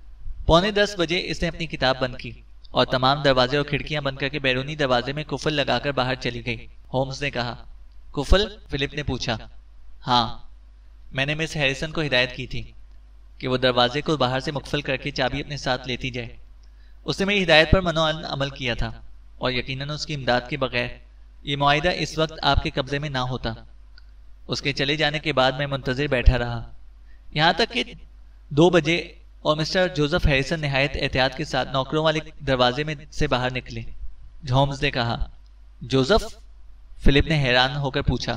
پونے دس بجے اس نے اپنی کتاب بند کی اور تمام دروازے اور کھڑکیاں بند کر کے بیرونی دروازے میں قفل لگا کر باہر چلی گئی۔ ہومز نے کہا، قفل؟ فلپ نے پوچھا۔ ہاں، میں نے مس ہیریسن کو ہدایت کی تھی کہ وہ دروازے کو باہر سے مقفل کر کے چابی اپنے ساتھ لیتی جائے۔ اس نے میری ہدایت پر منوعن عمل کیا تھا، اور یقیناً اس کی امداد کے بغیر یہ معاہدہ اس وقت آپ کے قبضے میں نہ ہوتا۔ اس کے چلے جانے کے بعد میں منتظر بیٹھا رہا یہاں تک کہ دو بجے اور مسٹر جوزف ہیریسن نہایت احتیاط کے ساتھ نوکروں والے دروازے میں سے باہر نکلے۔ ہومز نے کہا، جوزف؟ فلپ نے حیران ہو کر پوچھا۔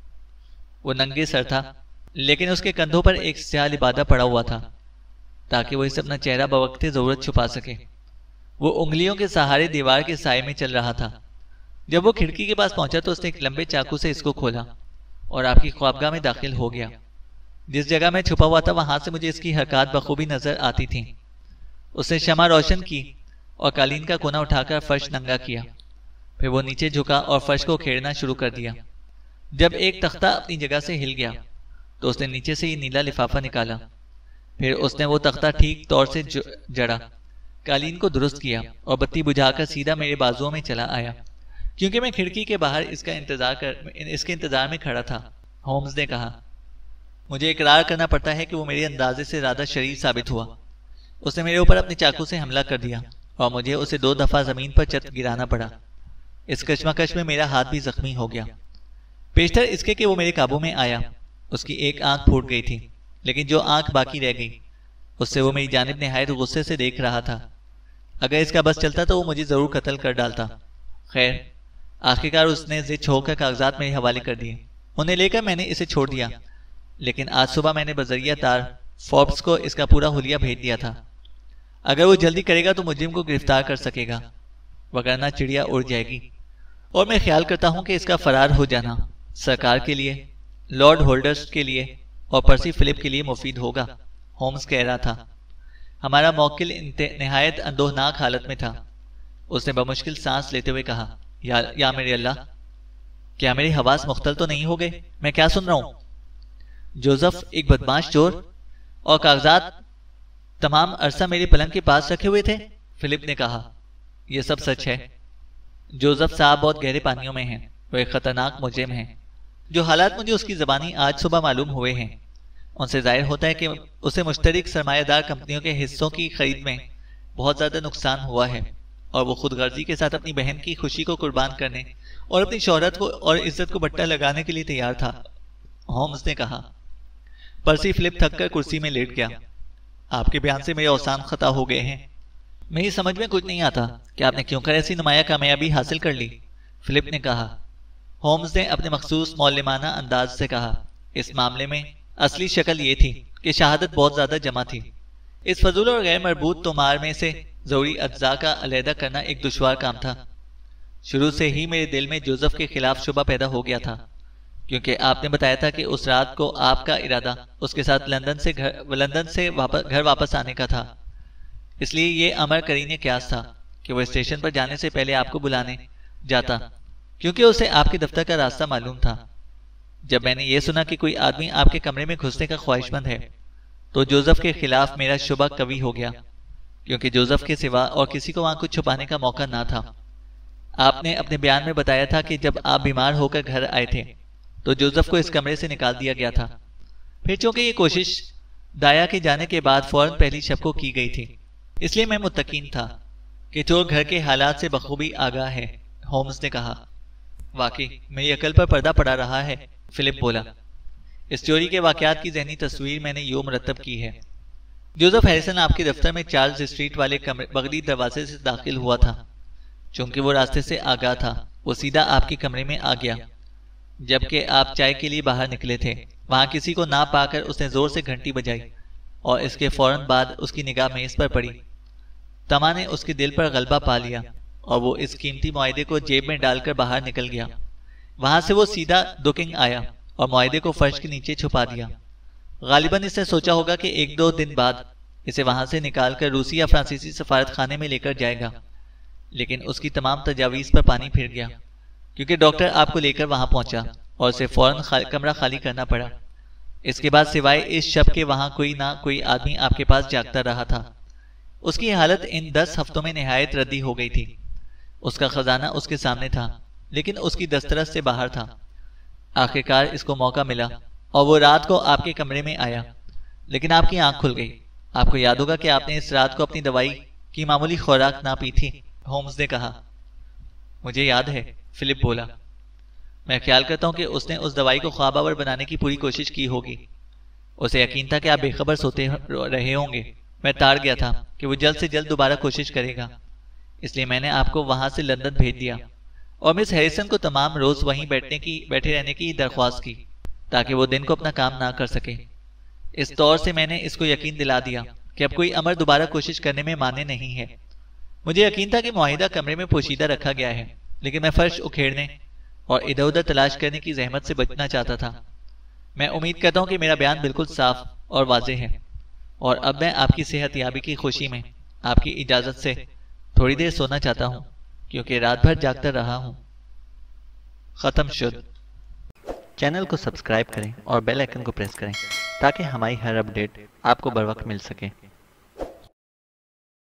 وہ ننگے سر تھا، لیکن اس کے کندھوں پر ایک سیاہ لبادہ پڑا ہوا تھا تاکہ وہ اسے اپنا چہرہ بوقت ضرورت چھپا سکے۔ وہ انگلیوں کے سہارے دیوار کے سائے میں چل رہا تھا۔ جب وہ کھڑکی کے پاس پہنچا تو اس نے ایک لمبے چاقو سے اس کو کھولا اور آپ کی خوابگاہ میں داخل ہو گیا۔ جس جگہ میں چھپا ہوا تھا وہاں سے مجھے اس کی حرکات بخوبی نظر آتی تھیں۔ اس نے شمع روشن کی اور قالین کا کونا اٹھا کر فرش ننگا کیا، پھر وہ نیچے جھکا اور فرش کو کھیڑنا شروع کر دیا۔ جب ایک تختہ اپنی جگہ سے ہل گیا تو اس نے نیچے سے یہ نیلا لفافہ نکالا، پھر اس نے وہ تختہ ٹھیک طور سے جڑا، قالین کو درست کیا اور بتی بجھا کر سیدھا میرے بازوؤں میں چلا آیا، کیونکہ میں کھڑکی کے باہر اس کا انتظار کر اس کے انتظار میں کھڑا تھا۔ ہومز نے کہا، مجھے اقرار کرنا پڑتا ہے کہ وہ میرے اندازے سے زیادہ شریر ثابت ہوا۔ اس نے میرے اوپر اپنے چاقو سے حملہ کر دیا اور مجھے اسے دو دفعہ زمین پر چت گرانا پڑا۔ اس کشمکش میں میرا ہاتھ بھی زخمی ہو گیا۔ پیشتر اس کے کہ وہ میرے قابو میں آیا، اس کی ایک آنکھ پھوٹ گئی تھی، لیکن جو آنکھ باقی رہ گئی اس سے وہ میری جانب نہایت غصے سے دیکھ رہا تھا۔ اگر اس کا بس چلتا تو وہ مجھے ضرور قتل کر ڈالتا۔ خیر، آخرکار اس نے ضد چھوڑ کر کاغذات میرے حوالے کر دیے۔ انہیں لے کر میں نے اسے چھوڑ دیا، لیکن آج صبح میں نے بذریعہ تار فوربس کو اس کا پورا حلیہ بھیج دیا تھا۔ اگر وہ جلدی کرے گا تو مجرم کو گرفتار کر سکے گا، وگرنہ چڑیا اڑ جائے گی، اور میں خیال کرتا ہوں کہ اس کا فرار ہو جانا سرکار کے لیے، لارڈ ہولڈرز کے لیے اور پرسی فلپ کے لیے مفید ہوگا۔ ہومز کہہ رہا تھا۔ ہمارا موکل نہایت اندوہناک حالت میں تھا۔ اس نے بمشکل سانس لیتے ہوئے کہا، یا, یا میرے اللہ، کیا میرے حواس مختل تو نہیں ہو گئے؟ میں کیا سن رہا ہوں؟ جوزف ایک بدماش چور اور کاغذات تمام عرصہ میرے پلنگ کے پاس رکھے ہوئے تھے؟ فلپ نے کہا، یہ سب سچ ہے۔ جوزف صاحب بہت گہرے پانیوں میں ہیں، وہ ایک خطرناک مجرم ہیں۔ جو حالات مجھے اس کی زبانی آج صبح معلوم ہوئے ہیں ان سے ظاہر ہوتا ہے کہ اسے مشترک سرمایہ دار کمپنیوں کے حصوں کی خرید میں بہت زیادہ نقصان ہوا ہے، اور وہ خود غرضی کے ساتھ اپنی بہن کی خوشی کو قربان کرنے اور اپنی شہرت کو اور عزت کو بٹا لگانے کے لیے تیار تھا۔ ہومز نے کہا۔ پرسی فلپ تھک کر کرسی میں لیٹ گیا۔ آپ کے بیان سے میرے اوسان خطا ہو گئے ہیں۔ میری سمجھ میں کچھ نہیں آتا کہ آپ نے کیوں کر ایسی نمایاں کامیابی حاصل کر لی، فلپ نے کہا۔ ہومز نے اپنے مخصوص معلمانہ انداز سے کہا، اس معاملے میں اصلی شکل یہ تھی، کہ شہادت بہت زیادہ جمع تھی۔ اس فضول اور غیر مربوط تومار میں سے ضروری اجزاء کا علیحدہ کرنا ایک دشوار کام تھا۔ شروع سے ہی میرے دل میں جوزف کے خلاف شبہ پیدا ہو گیا تھا، کیونکہ آپ نے بتایا تھا کہ اس رات کو آپ کا ارادہ اس کے ساتھ لندن سے گھر لندن سے واپس گھر واپس آنے کا تھا۔ اس لیے یہ امر کرینِ قیاس تھا کہ وہ اسٹیشن پر جانے سے پہلے آپ کو بلانے جاتا، کیونکہ اسے آپ کے دفتر کا راستہ معلوم تھا۔ جب میں نے یہ سنا کہ کوئی آدمی آپ کے کمرے میں گھسنے کا خواہش مند ہے تو جوزف کے خلاف میرا شبہ قوی ہو گیا، کیونکہ جوزف کے سوا اور کسی کو وہاں کچھ چھپانے کا موقع نہ تھا۔ آپ نے اپنے بیان میں بتایا تھا کہ جب آپ بیمار ہو کر گھر آئے تھے تو جوزف کو اس کمرے سے نکال دیا گیا تھا۔ پھر چونکہ یہ کوشش دایا کے جانے کے بعد فوراً پہلی شب کو کی گئی تھی، اس لیے میں متقین تھا کہ چور گھر کے حالات سے بخوبی آگاہ ہے، ہومز نے کہا۔ واقعی میری عقل پر پردہ پڑا رہا ہے، فلپ بولا۔ اس چوری کے واقعات کی ذہنی تصویر میں نے یوں مرتب کی ہے۔ جوزف ہیریسن آپ کے دفتر میں چارلز اسٹریٹ والے بغلی دروازے سے داخل ہوا تھا۔ چونکہ وہ راستے سے آگاہ تھا، وہ سیدھا آپ کے کمرے میں آ گیا۔ جبکہ آپ چائے کے لیے باہر نکلے تھے، وہاں کسی کو نہ پا کر اس نے زور سے گھنٹی بجائی اور اس کے فوراً بعد اس کی نگاہ میز پر پڑی۔ تما نے اس کے دل پر غلبہ پا لیا اور وہ اس قیمتی معاہدے کو جیب میں ڈال کر باہر نکل گیا۔ وہاں سے وہ سیدھا دوکنگ آیا اور معاہدے کو فرش کے نیچے چھپا دیا۔ غالباً اس نے سوچا ہوگا کہ ایک دو دن بعد اسے وہاں سے نکال کر روسی یا فرانسیسی سفارت خانے میں لے کر جائے گا، لیکن اس کی تمام تجاویز پر پانی پھر گیا، کیونکہ ڈاکٹر آپ کو لے کر وہاں پہنچا اور اسے فوراً خال... کمرہ خالی کرنا پڑا۔ اس کے بعد سوائے اس شب کے وہاں کوئی نہ کوئی آدمی آپ کے پاس جاگتا رہا تھا۔ اس کی حالت ان دس ہفتوں میں نہایت ردی ہو گئی تھی۔ اس کا خزانہ اس کے سامنے تھا، لیکن اس کی دسترس سے باہر تھا۔ آخرکار اس کو موقع ملا اور وہ رات کو آپ کے کمرے میں آیا، لیکن آپ کی آنکھ کھل گئی۔ آپ کو یاد ہوگا کہ آپ نے اس رات کو اپنی دوائی کی معمولی خوراک نہ پی تھی، ہومز نے کہا۔ مجھے یاد ہے، فلپ بولا۔ میں خیال کرتا ہوں کہ اس نے اس دوائی کو خواب آور بنانے کی پوری کوشش کی ہوگی۔ اسے یقین تھا کہ آپ بے خبر سوتے رہے ہوں گے۔ میں تاڑ گیا تھا کہ وہ جلد سے جلد دوبارہ کوشش کرے گا، اس لیے میں نے آپ کو وہاں سے لندن بھیج دیا اور مس ہیریسن کو تمام روز وہیں بیٹھنے کی بیٹھے رہنے کی درخواست کی تاکہ وہ دن کو اپنا کام نہ کر سکے۔ اس طور سے میں نے اس کو یقین دلا دیا کہ اب کوئی امر دوبارہ کوشش کرنے میں مانے نہیں ہے۔ مجھے یقین تھا کہ معاہدہ کمرے میں پوشیدہ رکھا گیا ہے، لیکن میں فرش اکھیڑنے اور ادھر ادھر تلاش کرنے کی زحمت سے بچنا چاہتا تھا۔ میں امید کرتا ہوں کہ میرا بیان بالکل صاف اور واضح ہے، اور اب میں آپ کی صحت یابی کی خوشی میں آپ کی اجازت سے تھوڑی دیر سونا چاہتا ہوں، کیونکہ رات بھر جاگتا رہا ہوں۔ ختم شد۔ چینل کو سبسکرائب کریں اور بیل آئیکن کو پریس کریں تاکہ ہماری ہر اپڈیٹ آپ کو بر وقت مل سکے۔